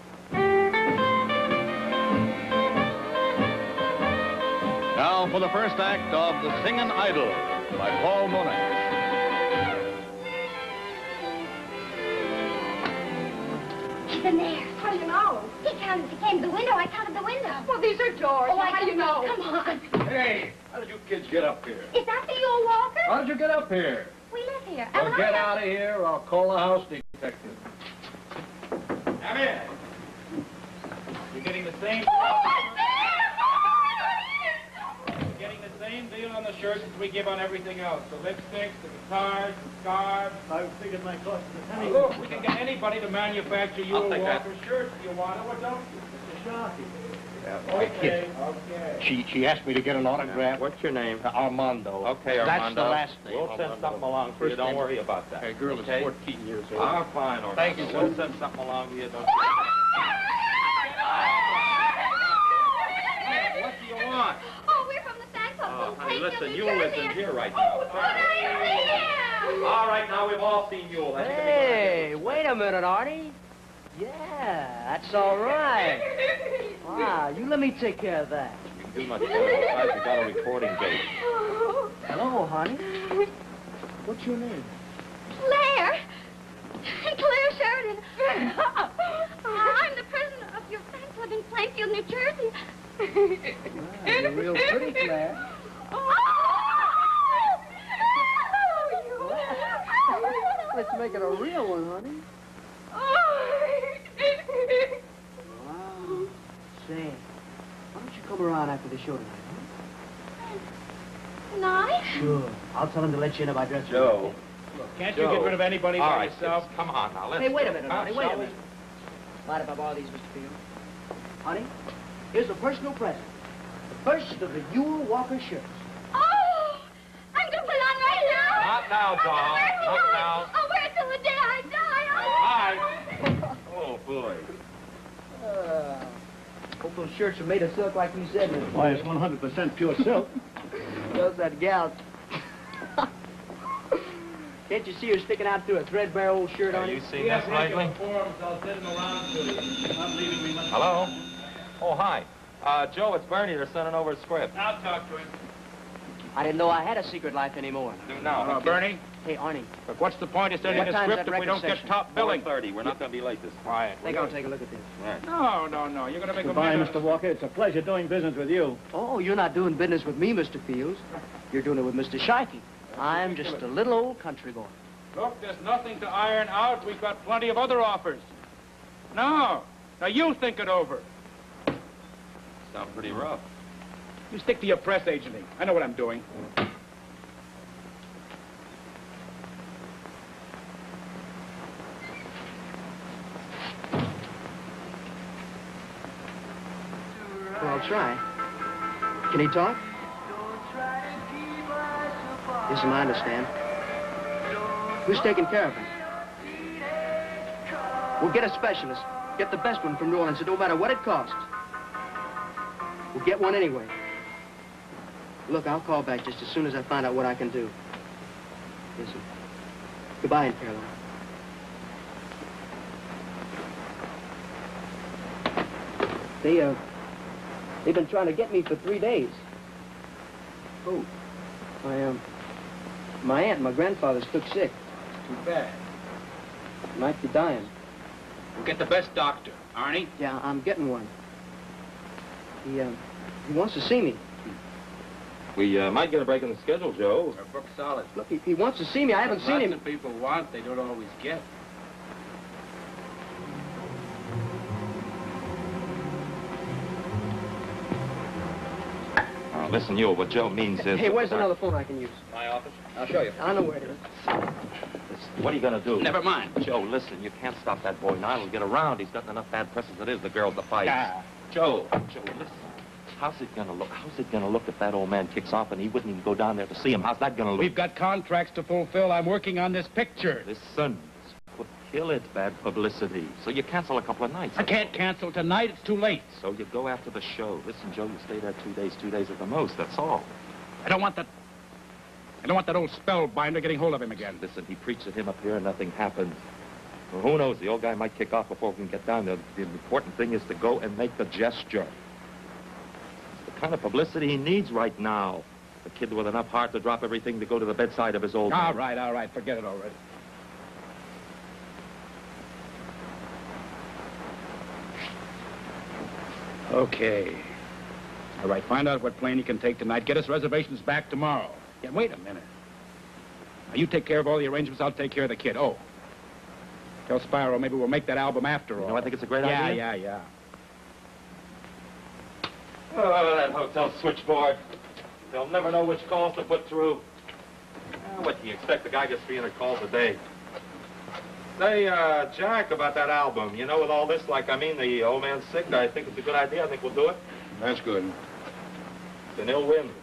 Now for the first act of The Singin' Idol by Paul Monash. He's in there. How do you know? He counted. He came to the window. I counted the window. Well, these are doors. Oh, I How do you know? Come on. Hey, how did you kids get up here? Is that the old Walker? How did you get up here? We live here. Well, Ellen, get I- out of here or I'll call the house detective. Come in. You're getting the same... You're getting the same deal on the shirts as we give on everything else. The lipsticks, the guitars, the scarves. I figured my cost was a Now, look, we can get anybody to manufacture you I'll a take that. Walker shirt if you want it, or don't you? Mister Sharkey. Yeah, Okay, okay. She, she asked me to get an autograph. What's your name? Uh, Armando. Okay, That's Armando. the last name. We'll send something along for you. Don't worry about that. Hey, girl okay? is fourteen years old. Ah, fine, Armando. Thank you, sir. We'll send something along to you. Don't What do you want? Oh, we're from the fan club. Oh, honey, Plainfield, listen, New Yule Jersey. isn't here right Oh, now. good idea. All right, now we've all seen Yule. That's Hey, wait a minute, Artie. Yeah, that's all right. Wow, you let me take care of that. You can do much better. Besides, we got a recording date. Hello, honey. What's your name? Claire. Claire Sheridan. I'm the president of your fan club in Plainfield, New Jersey. Wow, you're real pretty, Claire. Let's make it a real one, honey. Wow. Say, why don't you come around after the show tonight, huh? Nice. Sure. I'll tell him to let you in if I dress Joe. Look, can't Joe. you get rid of anybody All by right, yourself? kids, come on now. Let's Hey, wait a go. minute, Huh, honey. Wait shall a we? minute. Mind if I borrow these, Mister Field? Honey, here's a personal present. The first of the Yule Walker shirts. Oh, I'm going to put it on right now. Not now, doll. I'll wear it Not till- now. I'll wear it till the day I die. Hi. Oh, boy. Uh, hope those shirts are made of silk like you said. Why, it's one hundred percent pure silk. Knows that gal. Can't you see her sticking out through a threadbare old shirt on Have you? you seen this lately? Hello? Oh, hi. Uh, Joe, it's Bernie. They're sending over a script. I'll talk to him. I didn't know I had a secret life anymore. Do now. Uh, Bernie? Hey, Arnie. Look, what's the point of sending What a time's script that if we don't record get session? top billing? four thirty. We're not going to be late this time. Quiet. I think I'll take a look at this. Right. No, no, no. You're going to make Goodbye, a man Mister Walker. It's a pleasure doing business with you. Oh, you're not doing business with me, Mister Fields. You're doing it with Mister Sharkey. I'm just a little old country boy. Look, there's nothing to iron out. We've got plenty of other offers. No. Now, you think it over. Sounds pretty rough. You stick to your press agenting. I know what I'm doing. Well, I'll try. Can he talk? Yes, I understand. Who's taking care of him? We'll get a specialist. Get the best one from New Orleans. It don't matter what it costs. We'll get one anyway. Look, I'll call back just as soon as I find out what I can do. Listen. Goodbye, Aunt Caroline. They, uh, they've been trying to get me for three days. Who? My, um, my aunt and my grandfather's took sick. Too bad. Might be dying. We'll get the best doctor. Arnie? Yeah, I'm getting one. He, uh, he wants to see me. We uh, might get a break in the schedule, Joe. Our book's solid. Look, he, he wants to see me. I haven't seen Lots him. of people want, they don't always get. Uh, listen, you, what Joe means is... Hey, where's another phone I can use? My office? I'll show you. I know where it is. Listen, what are you going to do? Never mind. Joe, listen, you can't stop that boy now. He'll get around. He's got enough bad press as it is. The girl's the fight. Ah. Joe, Joe, listen. How's it going to look? How's it going to look if that old man kicks off and he wouldn't even go down there to see him? How's that going to look? We've got contracts to fulfill. I'm working on this picture. Listen, would kill it, bad publicity. So you cancel a couple of nights. I can't cancel tonight. It's too late. So you go after the show. Listen, Joe, you stay there two days, two days at the most. That's all. I don't want that... I don't want that old spellbinder getting hold of him again. Listen, he preached at him up here and nothing happened. Well, who knows? The old guy might kick off before we can get down there. The important thing is to go and make the gesture. It's the kind of publicity he needs right now. A kid with enough heart to drop everything to go to the bedside of his old All man. right, all right. Forget it already. Okay. All right, find out what plane you can take tonight. Get us reservations back tomorrow. Yeah, wait a minute. Now, you take care of all the arrangements. I'll take care of the kid. Oh, tell Spyro maybe we'll make that album after all. You know, I think it's a great yeah, idea. Yeah, yeah, yeah. Oh, that hotel switchboard. They'll never know which calls to put through. Oh, what do you expect? The guy gets three hundred calls a day. Say, uh, Jack, about that album. You know, with all this, like, I mean, the old man's sick. I think it's a good idea. I think we'll do it. That's good. It's an ill wind.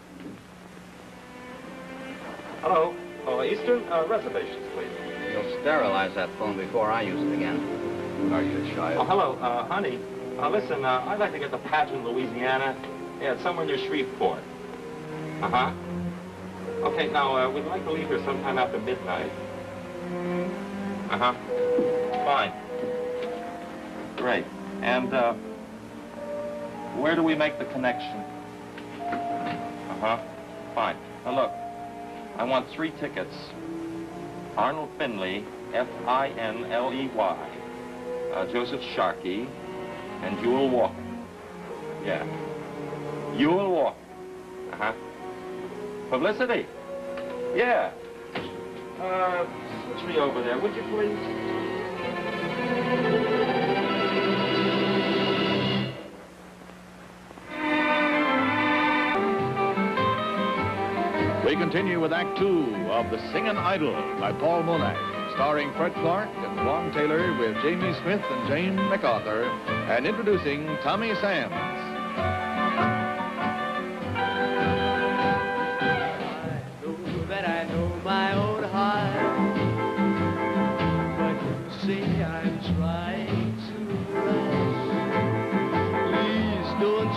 Hello. Oh, Eastern, uh, reservations, please. You'll sterilize that phone before I use it again. Are you shy? Oh, hello, uh, honey. Uh, listen, uh, I'd like to get to Pageant, Louisiana. Yeah, it's somewhere near Shreveport. Uh-huh. Okay, now, uh, we'd like to leave here sometime after midnight. Uh-huh. Fine. Great. And, uh, where do we make the connection? Uh-huh. Fine. Now, look, I want three tickets. Arnold Finley, F I N L E Y, uh, Joseph Sharkey, and Jewel Walker. Yeah. Jewel Walker. Uh-huh. Publicity. Yeah. Uh, switch me over there, would you please? We continue with Act Two of The Singin' Idol by Paul Monack, starring Fred Clark and Lon Taylor with Jamie Smith and Jane MacArthur, and introducing Tommy Sands. I know that I know my own heart, but you say I'm trying to rush. Please don't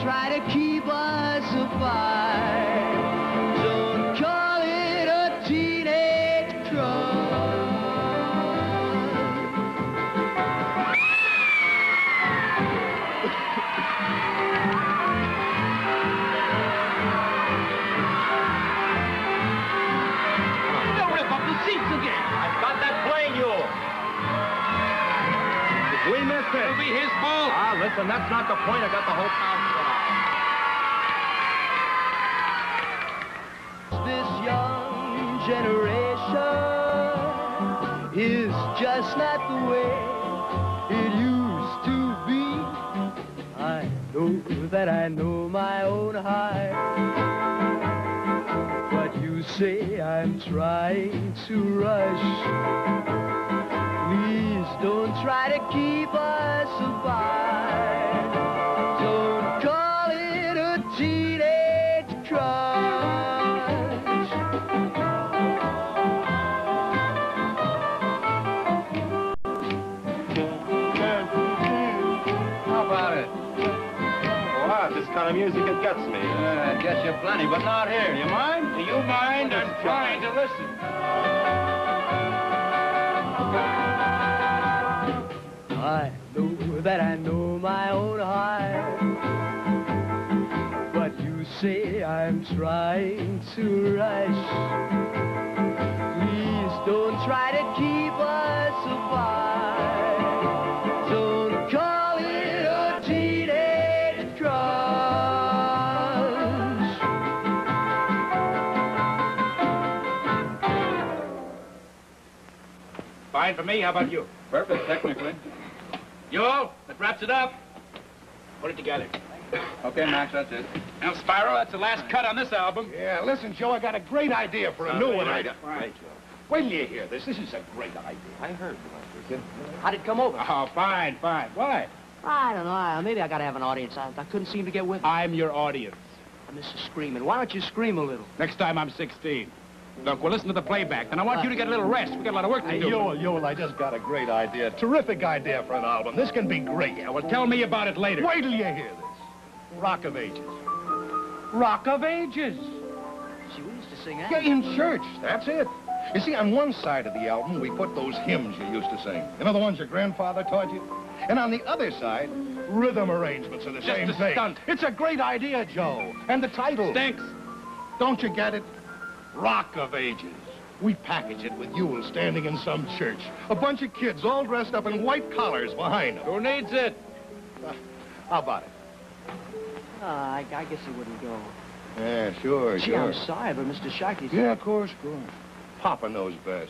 first hit. It'll be his fault. Ah, listen, that's not the point. I got the whole town set up. This young generation is just not the way it used to be. I know that I know my own heart, but you say I'm trying to rush. Please don't try to keep us apart. Don't call it a teenage crush. How about it? Wow, this kind of music, it gets me. Uh, it gets you plenty, but not here. You mind? Do you mind? I'm trying to listen. I know that I know my own heart, but you say I'm trying to rush. Please don't try to keep us apart. Don't call it a teenage crush. Fine for me. How about you? Perfect, technically. Yo, that wraps it up. Put it together. Okay, Max, that's it. Now, Spyro, that's the last cut on this album. Yeah, listen, Joe, I got a great idea for a new one. Right, I... right. Wait till you hear this. This is a great idea. I heard about this. How'd it come over? Oh, fine, fine. Why? I don't know. I- Maybe I gotta have an audience. I, I couldn't seem to get with it. I'm your audience. Missus Screaming. Why don't you scream a little? Next time I'm sixteen. Look, we'll listen to the playback. Then I want you to get a little rest. We got a lot of work to Hey, do. Yoel, Yoel, I just got a great idea. Terrific idea for an album. This can be great. Yeah, well, tell me about it later. Wait till you hear this. Rock of Ages. Rock of Ages. She used to sing that. Yeah, in church. That's it. You see, on one side of the album, we put those hymns you used to sing. You know, the ones your grandfather taught you? And on the other side, rhythm arrangements are the Just same a thing. stunt. It's a great idea, Joe. And the title. Stinks. Don't you get it? Rock of Ages. We package it with Yoel standing in some church. A bunch of kids all dressed up in white collars behind him. Who needs it? Uh, how about it? Uh, I, I guess he wouldn't go. Yeah, sure, Gee, sure. I'm sorry, but Mister Sharkey's... Yeah, of course, of course. Papa knows best.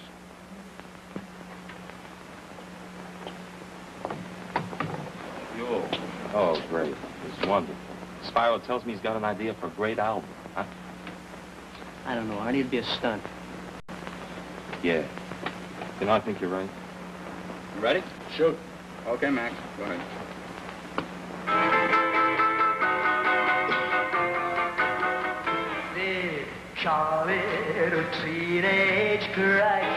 Yo. Oh, great. It's wonderful. Spyro tells me he's got an idea for a great album. Huh? I don't know. I need to be a stunt. Yeah. You know, I think you're right. You ready? Shoot. Okay, Max, go ahead. They call it a teenage crush.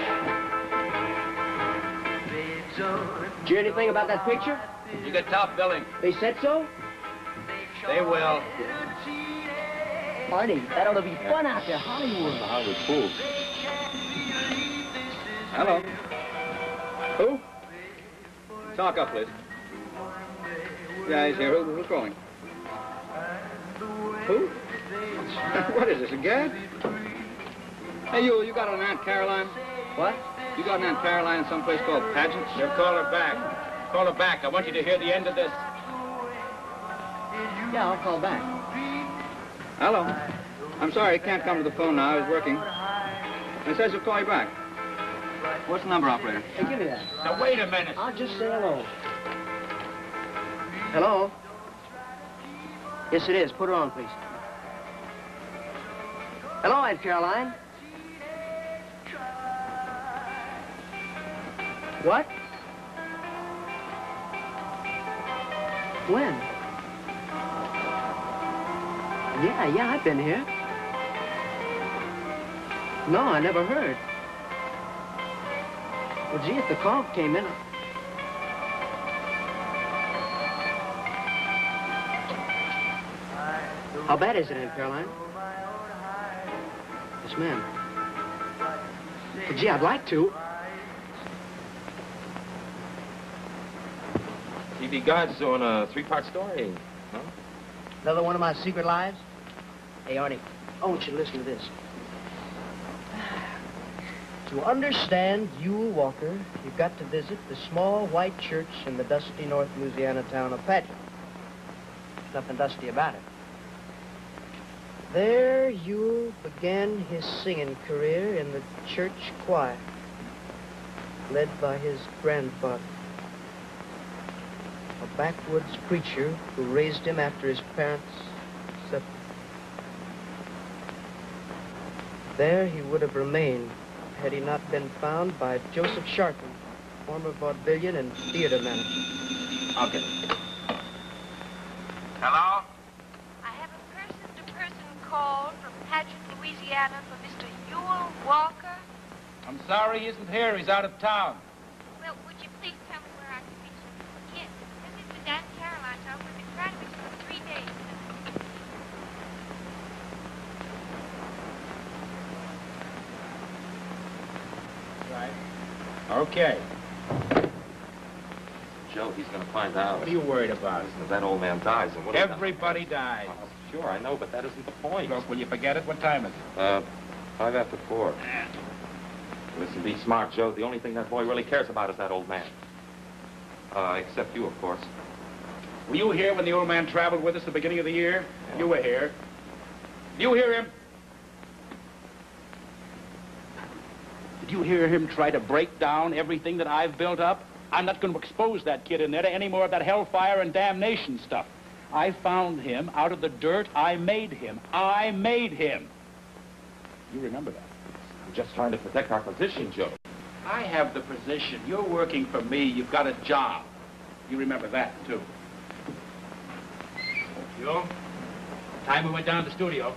Did you hear anything about that picture? You get top billing. They said so? They will. Marty, that ought to be fun out there, Hollywood. Hollywood fool. Hello. Who? Talk up, please. Yeah, he's here. Who, who's calling? Who? What is this, a gag? Hey, you, you got an Aunt Caroline? What? You got an Aunt Caroline in some place called Pageants? You call her back. Call her back. I want you to hear the end of this. Yeah, I'll call back. Hello. I'm sorry, I can't come to the phone now. I was working. It says he'll call you back. What's the number, operator? Hey, give me that. Now, wait a minute. I'll just say hello. Hello? Yes, it is. Put her on, please. Hello, Aunt Caroline. What? When? Yeah, yeah, I've been here. No, I never heard. Well, gee, if the call came in... How bad is it, Aunt Caroline? Yes, ma'am. Well, gee, I'd like to. T V Guide's doing a three-part story, huh? Another one of my secret lives? Hey, Arnie, I want you to listen to this. To understand Yule Walker, you've got to visit the small white church in the dusty North Louisiana town of Paget. There's nothing dusty about it. There Yule began his singing career in the church choir, led by his grandfather, a backwoods preacher who raised him after his parents separated. There he would have remained had he not been found by Joseph Sharpen, former vaudevillian and theater manager. I'll get it. Hello? I have a person-to-person call from Paget, Louisiana for Mister Yule Walker. I'm sorry he isn't here. He's out of town. Well, would you please tell me where I can reach him? Yes, this is Miss Ann Caroline's office. We've been trying to reach him for three days now. Right. Okay. Joe, he's going to find out. What are you worried about? Listen, if that old man dies, and what... Everybody dies. Oh, sure, I know, but that isn't the point. Look, will you forget it? What time is it? Uh, five after four. Listen, be smart, Joe. The only thing that boy really cares about is that old man. Uh, except you, of course. Were you here when the old man traveled with us at the beginning of the year? Yeah. You were here. Did you hear him? Did you hear him try to break down everything that I've built up? I'm not going to expose that kid in there to any more of that hellfire and damnation stuff. I found him out of the dirt. I made him. I made him. You remember that? I'm just trying to protect our position, Joe. I have the position. You're working for me. You've got a job. You remember that, too. You? Time we went down to the studio.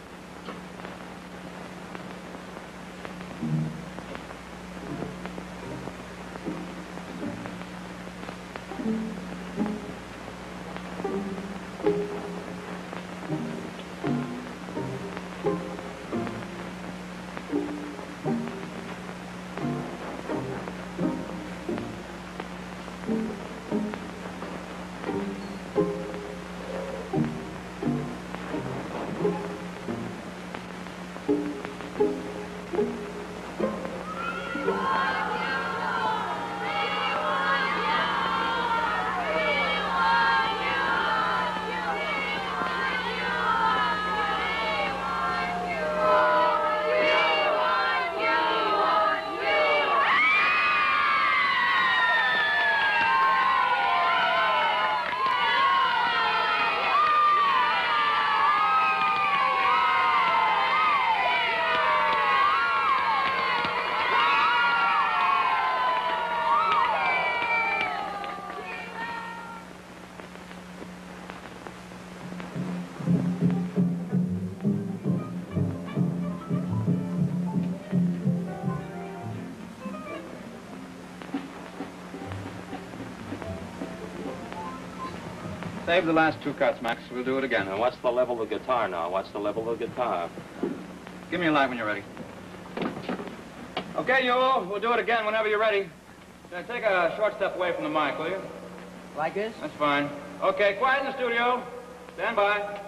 Save the last two cuts, Max. We'll do it again. Now, what's the level of the guitar now? What's the level of the guitar? Give me a light when you're ready. Okay, you all. We'll do it again whenever you're ready. Now, take a short step away from the mic, will you? Like this? That's fine. Okay, quiet in the studio. Stand by.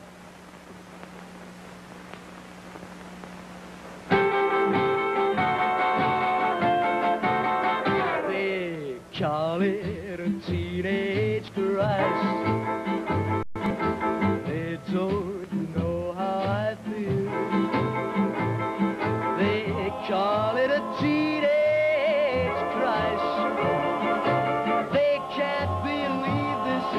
They call it a teenage Christ. They don't know how I feel. They call it a teenage Christ. They can't believe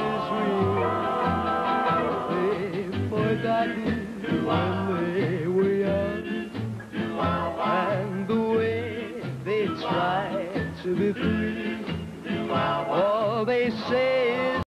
this is real. They've forgotten when they were young and the way they tried to be free. All they say